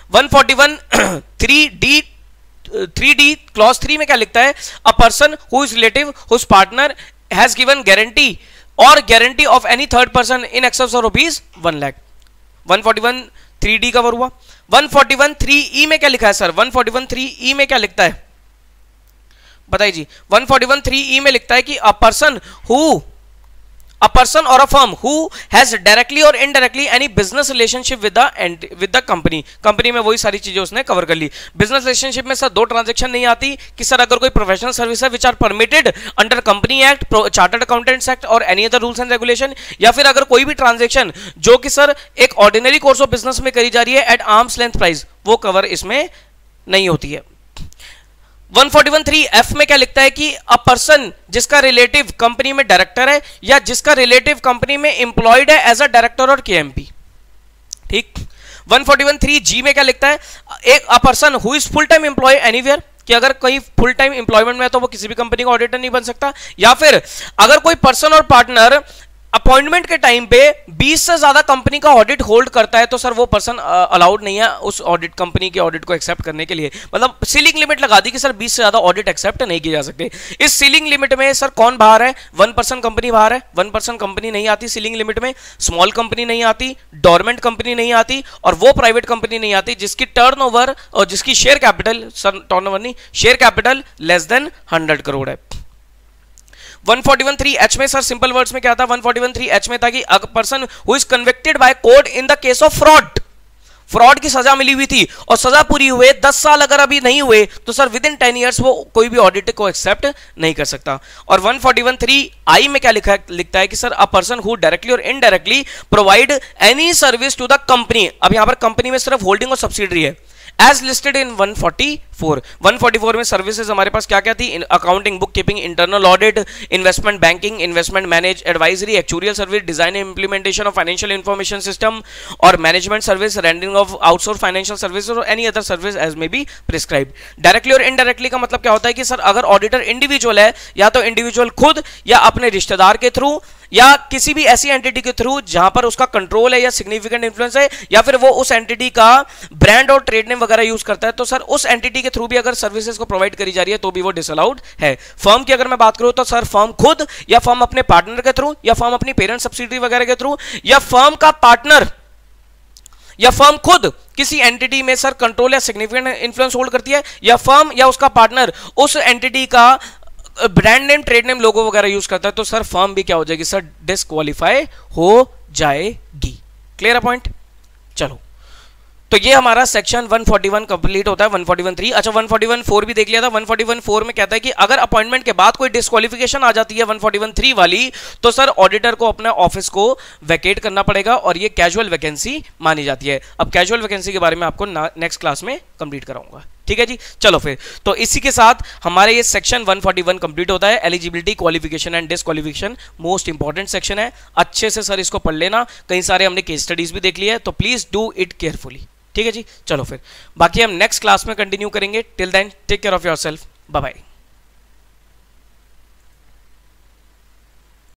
S1: 141(3)(d) clause 3 में क्या लिखता है, a person who is relative whose partner has given guarantee और guarantee of any third person in excess of ₹1 lakh. 141(3)(d) cover हुआ। 141(3)(e) में क्या लिखा है सर, 141(3)(e) में क्या लिखता है बताइए जी। 141(3)(e) में लिखता है कि अ पर्सन और a firm who has directly और indirectly any business relationship with the company, company में वही सारी चीजें उसने कवर कर ली। बिजनेस रिलेशनशिप में सर 2 ट्रांजैक्शन नहीं आती कि सर अगर कोई प्रोफेशनल सर्विस है which are permitted under company act, chartered accountants act और any other rules and regulation, या फिर अगर कोई भी ट्रांजैक्शन जो कि सर एक ऑर्डिनरी कोर्स ऑफ बिजनेस में करी जा रही है एट आर्म्स लेंथ प्राइस, वो कवर इसमें नहीं होती है। 141(3)(f) में क्या लिखता है कि अ पर्सन जिसका रिलेटिव कंपनी में डायरेक्टर है या जिसका रिलेटिव कंपनी में employed as as a director और केएमपी। ठीक। 141(3)(g) में क्या लिखता है, एक a person who is full time employee anywhere, कि अगर कोई फुल टाइम एम्प्लॉयमेंट में है तो वो किसी भी कंपनी का ऑडिटर नहीं बन सकता, या फिर अगर कोई पर्सन और पार्टनर अपॉइंटमेंट के टाइम पे 20 से ज्यादा कंपनी का ऑडिट होल्ड करता है तो सर वो पर्सन अलाउड नहीं है उस ऑडिट, कंपनी के ऑडिट को एक्सेप्ट करने के लिए। मतलब सीलिंग लिमिट लगा दी कि सर 20 से ज्यादा ऑडिट एक्सेप्ट नहीं किए जा सकते। इस सीलिंग लिमिट में सर कौन बाहर है, 1% कंपनी बाहर है। 1% कंपनी नहीं आती सीलिंग लिमिट में, स्मॉल कंपनी नहीं आती, डोरमेंट कंपनी नहीं आती, और वो प्राइवेट कंपनी नहीं आती जिसकी टर्नओवर और जिसकी शेयर कैपिटल, सर टर्नओवर नहीं, share capital less than 100 crore है। 141(3)(h) में सर सिंपल वर्ड्स में क्या था, 141(3)(h) में था कि a person who is convicted by court in the case of fraud की सजा मिली हुई थी और सजा पूरी हुए 10 साल अगर अभी नहीं हुए तो सर विद इन 10 ईयर्स वो कोई भी ऑडिट को एक्सेप्ट नहीं कर सकता। और 141(3)(i) में क्या लिखता है कि sir a person who directly और indirectly provide any service to the company. अब यहां पर कंपनी में सिर्फ होल्डिंग और सब्सिडरी है, एज लिस्टेड इन 144 में सर्विसेज हमारे पास क्या क्या थी? Accounting, book keeping, internal audit, investment banking, investment manage, advisory, actuarial service, design and implementation of financial information system और management service, rendering of outsource financial service और any other service as may be prescribed. Directly और इनडायरेक्टली का मतलब क्या होता है कि सर अगर ऑडिटर इंडिविजुअल है, या तो इंडिविजुअल खुद या अपने रिश्तेदार के थ्रू या किसी भी ऐसी एंटिटी के थ्रू जहां पर उसका कंट्रोल है या सिग्निफिकेंट इन्फ्लुएंस है, या फिर वो उस एंटिटी का ब्रांड और ट्रेड नेम वगैरह यूज करता है, तो सर उस एंटिटी के थ्रू भी अगर सर्विसेज को प्रोवाइड करी जा रही है तो भी वो डिसअलाउड है। फर्म की अगर मैं बात करूं तो सर फर्म खुद या फर्म अपने पार्टनर के थ्रू या फर्म अपनी पेरेंट सब्सिडरी वगैरह के थ्रू या फर्म का पार्टनर या फर्म खुद किसी एंटिटी में सर कंट्रोल या सिग्निफिकेंट इन्फ्लुएंस होल्ड करती है, या फर्म या उसका पार्टनर उस एंटिटी का brand name, trade name, logo वगैरह यूज करता है, तो सर फर्म भी क्या हो जाएगी सर? डिस्क्वालीफाई हो जाएगी। क्लियर है पॉइंट? चलो, तो ये हमारा सेक्शन 141 कंप्लीट होता है। 141(3). अच्छा, 141(4) भी देख लिया था। 141(4) में कहता है कि अगर अपॉइंटमेंट के बाद कोई डिस्क्वालिफिकेशन आ जाती है 141(3) वाली, तो सर ऑडिटर को अपने ऑफिस को वैकेट करना पड़ेगा और ये कैजुअल वैकेंसी मानी जाती है। अब कैजुअल वैकेंसी के बारे में आपको नेक्स्ट क्लास में कंप्लीट कराऊंगा। ठीक है जी, चलो फिर तो इसी के साथ हमारे ये सेक्शन 141 कंप्लीट होता है। Eligibility, qualification and disqualification most important section है। अच्छे से सर इसको पढ़ लेना। कई सारे हमने केस स्टडीज भी देख लिया है, तो प्लीज डू इट केयरफुली। ठीक है जी, चलो फिर बाकी हम नेक्स्ट क्लास में कंटिन्यू करेंगे। Till then take care of yourself, bye bye.